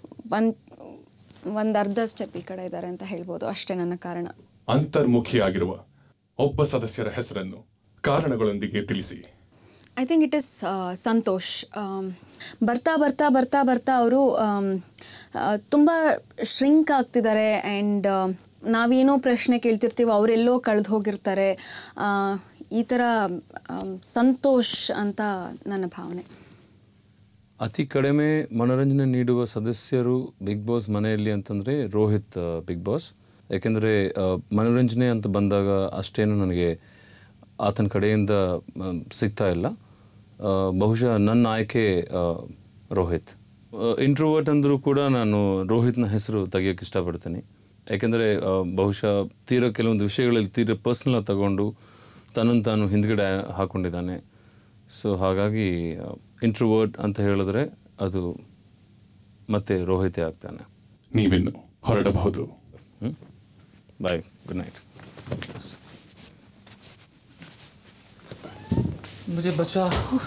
ಒಂದು ಅರ್ಧ ಸ್ಟೆಪ್ ಈ ಕಡೆ ಇದ್ದಾರೆ ಅಂತ ಹೇಳ್ಬೋದು. ಅಷ್ಟೇ ನನ್ನ ಕಾರಣ. ಅಂತರ್ಮುಖಿಯಾಗಿರುವ ಒಬ್ಬ ಸದಸ್ಯರ ಹೆಸರನ್ನು ಕಾರಣಗಳೊಂದಿಗೆ ತಿಳಿಸಿ. I think it is Santosh. ಬರ್ತಾ ಬರ್ತಾ ಬರ್ತಾ ಬರ್ತಾ ಅವರು ತುಂಬ ಶ್ರಿಂಕ್ ಆಗ್ತಿದ್ದಾರೆ. ಆ್ಯಂಡ್ ನಾವೇನೋ ಪ್ರಶ್ನೆ ಕೇಳ್ತಿರ್ತೀವಿ, ಅವರೆಲ್ಲೋ ಕಳೆದು ಹೋಗಿರ್ತಾರೆ. ಈ ಥರ ಸಂತೋಷ್ ಅಂತ ನನ್ನ ಭಾವನೆ. ಅತಿ ಕಡಿಮೆ ಮನೋರಂಜನೆ ನೀಡುವ ಸದಸ್ಯರು ಬಿಗ್ ಬಾಸ್ ಮನೆಯಲ್ಲಿ ಅಂತಂದರೆ ರೋಹಿತ್ ಬಿಗ್ ಬಾಸ್. ಯಾಕೆಂದರೆ ಮನೋರಂಜನೆ ಅಂತ ಬಂದಾಗ ಅಷ್ಟೇನು ನನಗೆ ಆತನ ಕಡೆಯಿಂದ ಸಿಗ್ತಾ ಇಲ್ಲ. ಬಹುಶಃ ನನ್ನ ಆಯ್ಕೆ ರೋಹಿತ್. ಇಂಟ್ರೋವರ್ಟ್ ಅಂದರೂ ಕೂಡ ನಾನು ರೋಹಿತ್ನ ಹೆಸರು ತೆಗಿಯೋಕ್ಕೆ ಇಷ್ಟಪಡ್ತೀನಿ. ಯಾಕೆಂದರೆ ಬಹುಶಃ ಕೆಲವೊಂದು ವಿಷಯಗಳಲ್ಲಿ ಪರ್ಸ್ನಲ್ ತಗೊಂಡು ತನ್ನನ್ನು ತಾನು ಹಿಂದ್ಗಡೆ ಹಾಕ್ಕೊಂಡಿದ್ದಾನೆ. ಸೊ ಹಾಗಾಗಿ ಇಂಟ್ರೋವರ್ಟ್ ಅಂತ ಹೇಳಿದ್ರೆ ಅದು ಮತ್ತೆ ರೋಹಿತೇ ಆಗ್ತಾನೆ. ನೀವಿನ್ನು ಹೊರಡಬಹುದು. ಬಾಯ್, ಗುಡ್ ನೈಟ್. मुझे बचा.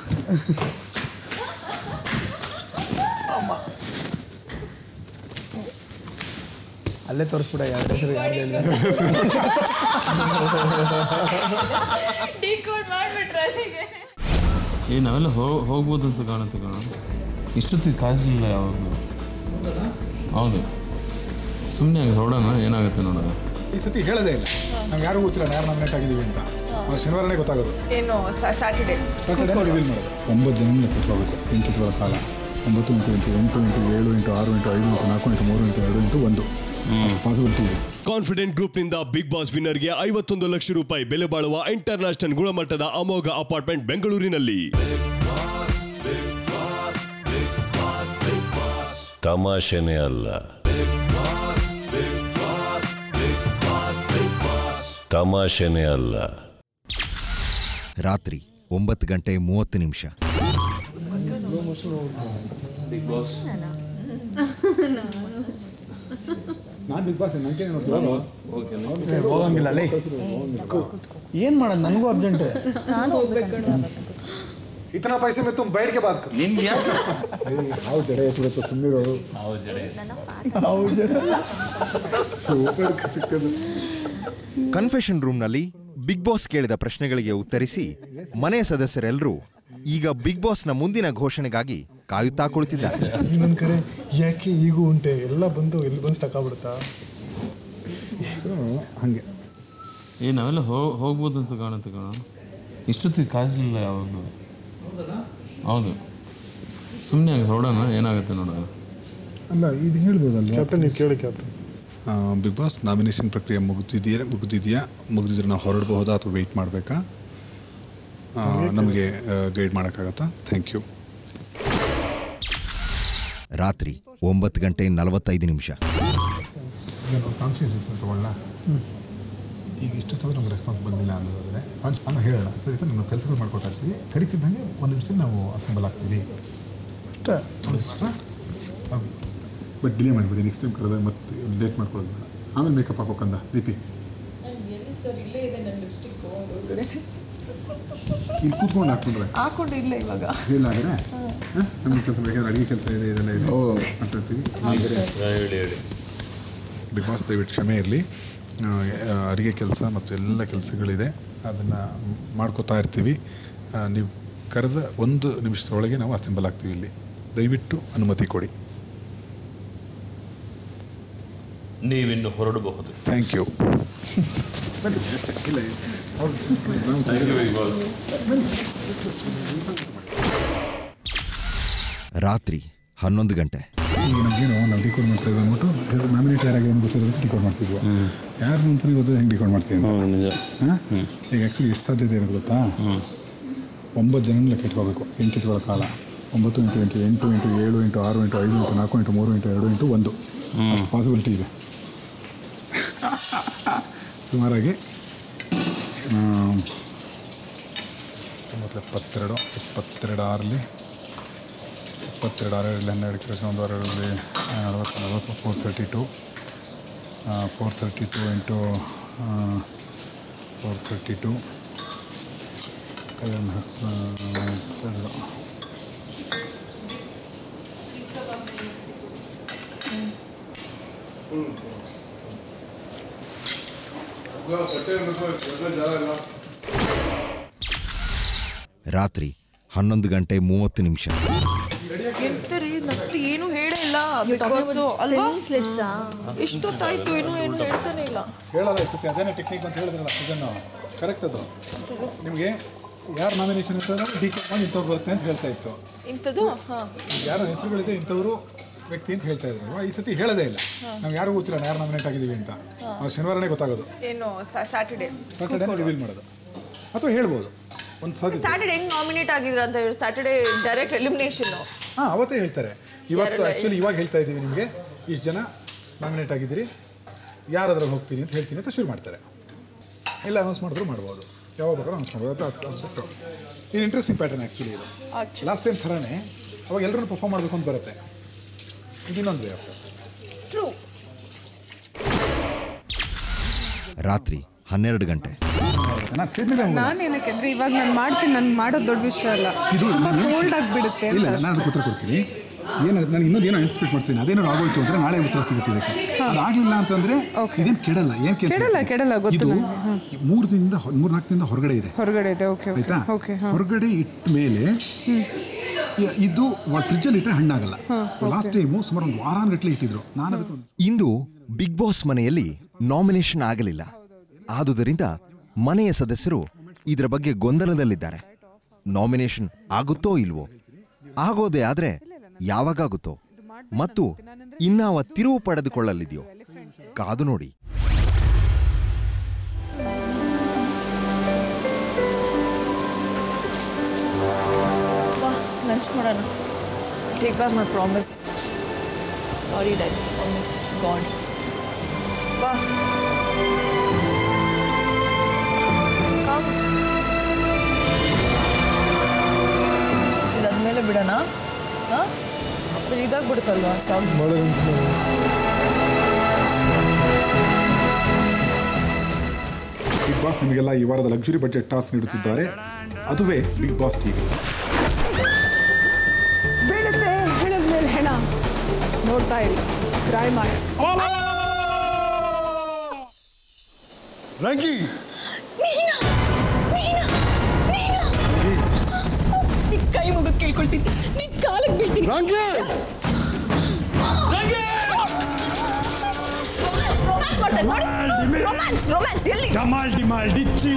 ಅಲ್ಲೇ ತೋರಿಸ್ಬಿಡ ಯಾರ ಹೆಸರು ಯಾರು ಹೇಳಿದ್ದಾರೆ. ನಾವೆಲ್ಲ ಹೋಗ್ಬೋದು ಅಂತ ಕಾಣುತ್ತೆ ಇಷ್ಟೊತ್ತಿಗೆ ಕಾಯಿಸಲಿಲ್ಲ ಯಾವಾಗಲೂ. ಹೌದು, ಸುಮ್ಮನೆ ಹೊರಡೋಣ, ಏನಾಗುತ್ತೆ ನೋಡೋಣ. ಈ ಸತಿ ಹೇಳೋದೇ ಇಲ್ಲ, ನಾವು ಯಾರು ಗೊತ್ತಿಲ್ಲ ಯಾರು ನಾಮಿನೇಟ್ ಆಗಿದ್ದೀವಿ ಅಂತ. ಶನಿವಾರನೇ ಗೊತ್ತಾಗೋದು. ಏನು ಸ್ಯಾಟರ್ಡೇ ರಿವೀಲ್ ಮಾಡೋದು. 9 ಜನ ಕೂತ್ಕೋಬೇಕು. 8 ತಿಂಗಳ ಕಾಲ. 9 × 8 × 8 × 7 × 6 × 5 × 4 × 3 × 2 × 1 ಪಾಸಿಬಿಲಿಟಿ ಇದೆ. ಕಾನ್ಫಿಡೆಂಟ್ ಗ್ರೂಪ್ನಿಂದ ಬಿಗ್ ಬಾಸ್ ವಿನ್ನರ್ಗೆ 51 ಲಕ್ಷ ರೂಪಾಯಿ ಬೆಲೆ ಬಾಳುವ ಇಂಟರ್ನ್ಯಾಷನಲ್ ಗುಣಮಟ್ಟದ ಅಮೋಘ ಅಪಾರ್ಟ್ಮೆಂಟ್ ಬೆಂಗಳೂರಿನಲ್ಲಿ. ತಮಾಷೆನೇ ಅಲ್ಲ, ತಮಾಷೆನೇ ಅಲ್ಲ. ರಾತ್ರಿ 9:30. ಬಿಗ್ ಬಾಸ್ ನಾನು ಬಿಗ್ ಬಾಸ್ ನನಗೆ ಹೋಗಂಗಿಲ್ಲ ಅಲ್ಲೇ. ಏನು ಮಾಡೋದು, ನನಗೂ ಅರ್ಜೆಂಟ್. ನಾನು ಹೋಗ್ಬೇಕು. इतना पैसे में तुम बैठ के बात करो. ನಿನ್ಗೆ ಯಾಕೆ हाउ जड़े तो सुन्नीरो ಹಾವು ಜಡೆ ಸೂಪರ್ ಕಚಕದು. ಕನ್ಫೆಷನ್ ರೂಮ್ನಲ್ಲಿ ಬಿಗ್ ಬಾಸ್ ಕೇಳಿದ ಪ್ರಶ್ನೆಗಳಿಗೆ ಉತ್ತರಿಸಿ ಮನೆ ಸದಸ್ಯರೆಲ್ಲರೂ ಈಗ ಬಿಗ್ ಬಾಸ್ನ ಮುಂದಿನ ಘೋಷಣೆಗಾಗಿ ಕಾಯುತ್ತಾ ಕುಳಿತಿದ್ದಾರೆ. ಇನ್ನೊಂದು ಕಡೆ ಯಾಕೆ ಈಗೂ ಉಂಟೆ ಎಲ್ಲ ಬಂದು ಎಲ್ಲಿ ಬಂದು ಸ್ಟಕ್ ಆಗ್ಬಿಡುತ್ತಾ. ಸೊ ಹಾಗೆ ನಾವೆಲ್ಲ ಹೋಗ್ಬೋದು ಅಂತ ಕಾಣುತ್ತೆ ಇಷ್ಟೊತ್ತಿಗೆ ಕಾಯಿಸಲಿಲ್ಲ ಯಾವಾಗಲೂ. ಹೌದು, ಸುಮ್ಮನೆ ಹೊರಡೋಣ, ಏನಾಗುತ್ತೆ ನೋಡೋಣ. ಅಲ್ಲ ಇದು ಹೇಳ್ಬೋದಲ್ಲ ಕ್ಯಾಪ್ಟನ್, ನೀವು ಕೇಳಿ ಕ್ಯಾಪ್ಟನ್. ಬಿಗ್ ಬಾಸ್ ನಾಮಿನೇಷನ್ ಪ್ರಕ್ರಿಯೆ ಮುಗಿದಿದ್ರೆ ನಾವು ಹೊರಡಬಹುದಾ ಅಥವಾ ವೆಯ್ಟ್ ಮಾಡಬೇಕಾ? ನಮಗೆ ಗೈಡ್ ಮಾಡೋಕ್ಕಾಗತ್ತಾ? Thank you. ರಾತ್ರಿ 9:45. ಕಾನ್ಶಿಯಸ್ ತಗೊಳ್ಳ. ಈಗ ಇಷ್ಟೊತ್ತಾದ್ರೂ ನಮ್ಗೆ ರೆಸ್ಪಾನ್ಸ್ ಬಂದಿಲ್ಲ ಅನ್ನೋದಾದರೆ ನಾನು ಹೇಳೋಣ, ಸರಿ ನಾವು ಕೆಲಸಗಳು ಮಾಡ್ಕೊತಾ ಇರ್ತೀವಿ, ಕರಿತಿದ್ದಂಗೆ ಒಂದು ನಿಮಿಷದಲ್ಲಿ ನಾವು ಅಸೆಂಬಲ್ ಆಗ್ತೀವಿ ಅಷ್ಟೇ. ಬಟ್ ಡಿಲೇ ಮಾಡಿಬಿಡಿ, ನೆಕ್ಸ್ಟ್ ಟೈಮ್ ಕರೆದಾಗ ಮತ್ತೆ ಲೇಟ್ ಮಾಡ್ಕೊಳ್ಳೋದು ಬೇಡ. ಆಮೇಲೆ ಮೇಕಪ್ ಹಾಕೋಕಂದ ದೀಪಿ ಇಲ್ಲಿ ಕೂತ್ಕೊಂಡು ಹಾಕೊಂಡ್ರೆ ಇಲ್ಲ ಇವಾಗ ಇಲ್ಲ ಆದರೆ ನಮಗೆ ಕೆಲಸ ಬೇಕಾದ್ರೆ ಅಡುಗೆ ಕೆಲಸ ಇದೆ, ಇದೆಲ್ಲ ಇದೆ ಮಾತಾಡ್ತೀವಿ. ಬಿಗ್ ಬಾಸ್ ದಯವಿಟ್ಟು ಕ್ಷಮೆ ಇರಲಿ, ಅಡುಗೆ ಕೆಲಸ ಮತ್ತು ಎಲ್ಲ ಕೆಲಸಗಳಿದೆ, ಅದನ್ನು ಮಾಡ್ಕೋತಾ ಇರ್ತೀವಿ. ನೀವು ಕರೆದ 1 ನಿಮಿಷದೊಳಗೆ ನಾವು ಅಸೆಂಬಲ್ ಆಗ್ತೀವಿ. ಇಲ್ಲಿ ದಯವಿಟ್ಟು ಅನುಮತಿ ಕೊಡಿ. ನೀವಿನ್ನು ಹೊರಡಬಹುದು. Thank you. ರಾತ್ರಿ 11 ಗಂಟೆ. ಈಗ ನಮಗೇನು ನಾವು ಡಿಕೋಡ್ ಮಾಡ್ತಾ ಇದ್ದೀವಿ ಅಂದ್ಬಿಟ್ಟು ನಾಮಿನೇಟ್ ಯಾರಾಗಿದೆ ಅಂತ ಗೊತ್ತಿರೋದಕ್ಕೆ ಡಿಕೋಡ್ ಮಾಡ್ತಿದ್ವಿ. ಯಾರು ಅಂತಲೇ ಗೊತ್ತಿದೆ ಹೆಂಗೆ ಡಿಕೋಡ್ ಮಾಡ್ತೀವಿ ಅಂತ. ಈಗ ಆ್ಯಕ್ಚುಲಿ ಎಷ್ಟು ಸಾಧ್ಯತೆ ಇರೋದು ಗೊತ್ತಾ? 9 ಜನ ಲೆಕ್ಕ ಇಟ್ಕೋಬೇಕು. 8 ತಿಂಗಳ ಕಾಲ. 9 × 8 × 8 × 7 × 6 × 5 × 4 × 3 × 2 × 1 ಪಾಸಿಬಿಲಿಟಿ ಇದೆ. ಸುಮಾರಾಗಿ 72 6ರಲ್ಲಿ 22 6ರಲ್ಲಿ 12 ಕೆಲಸ 1 ವಾರದಲ್ಲಿ 40 432 into 432 ರಾತ್ರಿ 11:30. ಎಂತರಿ ನತ್ತು ಏನು ಹೇಳೇ ಇಲ್ಲ ಅಲ್ವಾ? ಎಷ್ಟೊತ್ತಾಯ್ತು ಏನು ಹೇಳ್ತಾನೆ ಇಲ್ಲ. ಹೇಳಲ್ಲ ಈ ಸತಿ ಅದೇನೇ ಟೆಕ್ನಿಕ್ ಅಂತ ಹೇಳಿದ್ರಲ್ಲ ಇದನ್ನು ಕರೆಕ್ಟ್. ಅದು ನಿಮಗೆ ಯಾರು ನಾಮಿನೇಷನ್ ಇರ್ತಾರೋ ಡಿಕೋಡ್ ಮಾಡಿ ಇಂಥವ್ರು ಬರುತ್ತೆ ಅಂತ ಹೇಳ್ತಾ ಇತ್ತು. ಇಂಥದ್ದು ಯಾರ ಹೆಸರುಗಳಿದೆ ಇಂಥವರು ವ್ಯಕ್ತಿ ಅಂತ ಹೇಳ್ತಾ ಇದ್ರು. ಈ ಸತಿ ಹೇಳೋದೇ ಇಲ್ಲ, ನಾವು ಯಾರು ಗೊತ್ತಿಲ್ಲ ಯಾರು ನಾಮಿನೇಟ್ ಆಗಿದ್ದೀವಿ ಅಂತ. ಅವ್ರು ಶನಿವಾರನೇ ಗೊತ್ತಾಗೋದು. ಏನು ಸ್ಯಾಟರ್ಡೇ ರಿವೀಲ್ ಮಾಡೋದು ಅಥವಾ ಹೇಳ್ಬೋದು ಒಂದು ಸಾಧ್ಯ. ಸ್ಯಾಟರ್ಡೇ ಹೆಂಗೆ ನಾಮಿನೇಟ್ ಆಗಿದ್ರು ಅಂತ ಹೇಳಿ ಸ್ಯಾಟರ್ಡೇ ಡೈರೆಕ್ಟ್ ಎಲಿಮಿನೇಷನ್. ಅವತ್ತೇ ಹೇಳ್ತಾರೆ ಇವತ್ತು ಆ್ಯಕ್ಚುಲಿ ಇವಾಗ ಹೇಳ್ತಾ ಇದ್ದೀವಿ ನಿಮಗೆ ಇಷ್ಟು ಜನ ನಾಮಿನೇಟ್ ಆಗಿದ್ದೀರಿ, ಯಾರಾದ್ರಲ್ಲಿ ಹೋಗ್ತೀನಿ ಅಂತ ಹೇಳ್ತೀನಿ ಅಂತ ಶುರು ಮಾಡ್ತಾರೆ. ಎಲ್ಲ ಅನೌನ್ಸ್ ಮಾಡಿದ್ರು ಮಾಡ್ಬೋದು, ಯಾವಾಗ ಬೇಕಾದ್ರೂ ಅನೌನ್ಸ್ ಮಾಡ್ಬೋದು. ಅದು ಇದು ಇಂಟ್ರೆಸ್ಟಿಂಗ್ ಪ್ಯಾಟರ್ನ್ ಆ್ಯಕ್ಚುಲಿ ಇದು. ಲಾಸ್ಟ್ ಟೈಮ್ ಥರನೇ ಅವಾಗ ಎಲ್ಲರೂ ಪರ್ಫಾರ್ಮ್ ಮಾಡಬೇಕು ಅಂತ ಬರುತ್ತೆ. ಇದು ಇನ್ನೊಂದು ವೇ ಆಗ್ತದೆ. ರಾತ್ರಿ 12 ಗಂಟೆ. ನಾನು ಏನಕ್ಕೆ ಅಂದರೆ ಇವಾಗ ನಾನು ಮಾಡ್ತೀನಿ, ನಾನು ಮಾಡೋದು ದೊಡ್ಡ ವಿಷಯ ಅಲ್ಲ, ಇದು ಕೋಲ್ಡ್ ಆಗಿಬಿಡುತ್ತೆ. ಇಲ್ಲ, ನಾನು ಅದಕ್ಕೆ ಉತ್ತರ ಕೊಡ್ತೀನಿ. ಏನು ನಾನು ಇನ್ನೊಂದು ಏನೋ ಆಂಟಿಸಿಪೇಟ್ ಮಾಡ್ತೀನಿ, ಅದೇನೋ ಆಗೋಯ್ತು ಅಂದರೆ ನಾಳೆ ಉತ್ತರ ಸಿಗುತ್ತೆ ಇದಕ್ಕೆ. ಅದಾಗಲಿಲ್ಲ ಅಂತಂದರೆ ಇದೇನು ಕೆಡಲ್ಲ. ಏನು ಕೆಡಲ್ಲ ಗೊತ್ತು. 3-4 ದಿನದಿಂದ ಹೊರಗಡೆ ಇದೆ. ಆಯ್ತಾ? ಹೊರಗಡೆ ಇಟ್ಟ ಮೇಲೆ ಇದು ಫ್ರಿಜ್ಜಲ್ಲಿ ಇಟ್ಟರೆ ಹಣ್ಣಾಗಲ್ಲ. ಲಾಸ್ಟ್ ಟೈಮು ಸುಮಾರು ಒಂದು ವಾರಾನ್ಗಟ್ಟಲೆ ಇಟ್ಟಿದ್ರು. ನಾನು ಅದಕ್ಕೆ ಇಂದು ಬಿಗ್ ಬಾಸ್ ಮನೆಯಲ್ಲಿ ನಾಮಿನೇಷನ್ ಆಗಲಿಲ್ಲ. ಆದುದರಿಂದ ಮನೆಯ ಸದಸ್ಯರು ಇದರ ಬಗ್ಗೆ ಗೊಂದಲದಲ್ಲಿದ್ದಾರೆ. ನಾಮಿನೇಷನ್ ಆಗುತ್ತೋ ಇಲ್ವೋ, ಆಗೋದೇ ಆದ್ರೆ ಯಾವಾಗುತ್ತೋ ಮತ್ತು ಇನ್ನಾವ ತಿರುವು ಪಡೆದುಕೊಳ್ಳಲಿದೆಯೋ ಕಾದು ನೋಡಿ. ಲಂಚ್ ಮಾಡೋಣ. Take back my promise. Sorry dad. God. ಬಾ. ಇದಾದ್ಮೇಲೆ ಬಿಡೋಣ. ಹಾಂ, ಇದಾಗ್ಬಿಡುತ್ತಲ್ವಾ ಸಾಂಗ್. ಬಿಗ್ ಬಾಸ್ ನಿಮಗೆಲ್ಲ ಈ ವಾರದ ಲಕ್ಸುರಿ ಬಜೆಟ್ ಟಾಸ್ಕ್ ನೀಡುತ್ತಿದ್ದಾರೆ. ಅದುವೇ ಬಿಗ್ ಬಾಸ್ ಟಿವಿ. ಬೀಳುತ್ತೆ ಹೆಣದ ಮೇಲೆ ಹೆಣ, ನೋಡ್ತಾ ಇಲ್ಲ, ಟ್ರೈ ಮಾಡಿ. ರಂಗಿ, ನಿನ್ ಕೈ ಮುಗಿದು ಕೇಳ್ಕೊಳ್ತೀನಿ, ನಿನ್ ಕಾಲಕ್ಕೆ ಬೀಳ್ತೀನಿ. ರೊಮ್ಯಾನ್ಸ್ ಎಲ್ಲಿ? ಡಮಾಲ್ ಡಿಮಾಲ್ ಡಿಚ್ಚಿ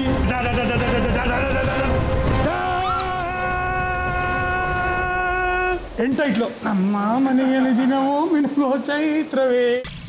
ಎಂಟೈಟ್ಲು ನಮ್ಮ ಮನೆಯಲ್ಲಿ ದಿನವೂ ಮಿನುಗೋ ಚೈತ್ರವೇ.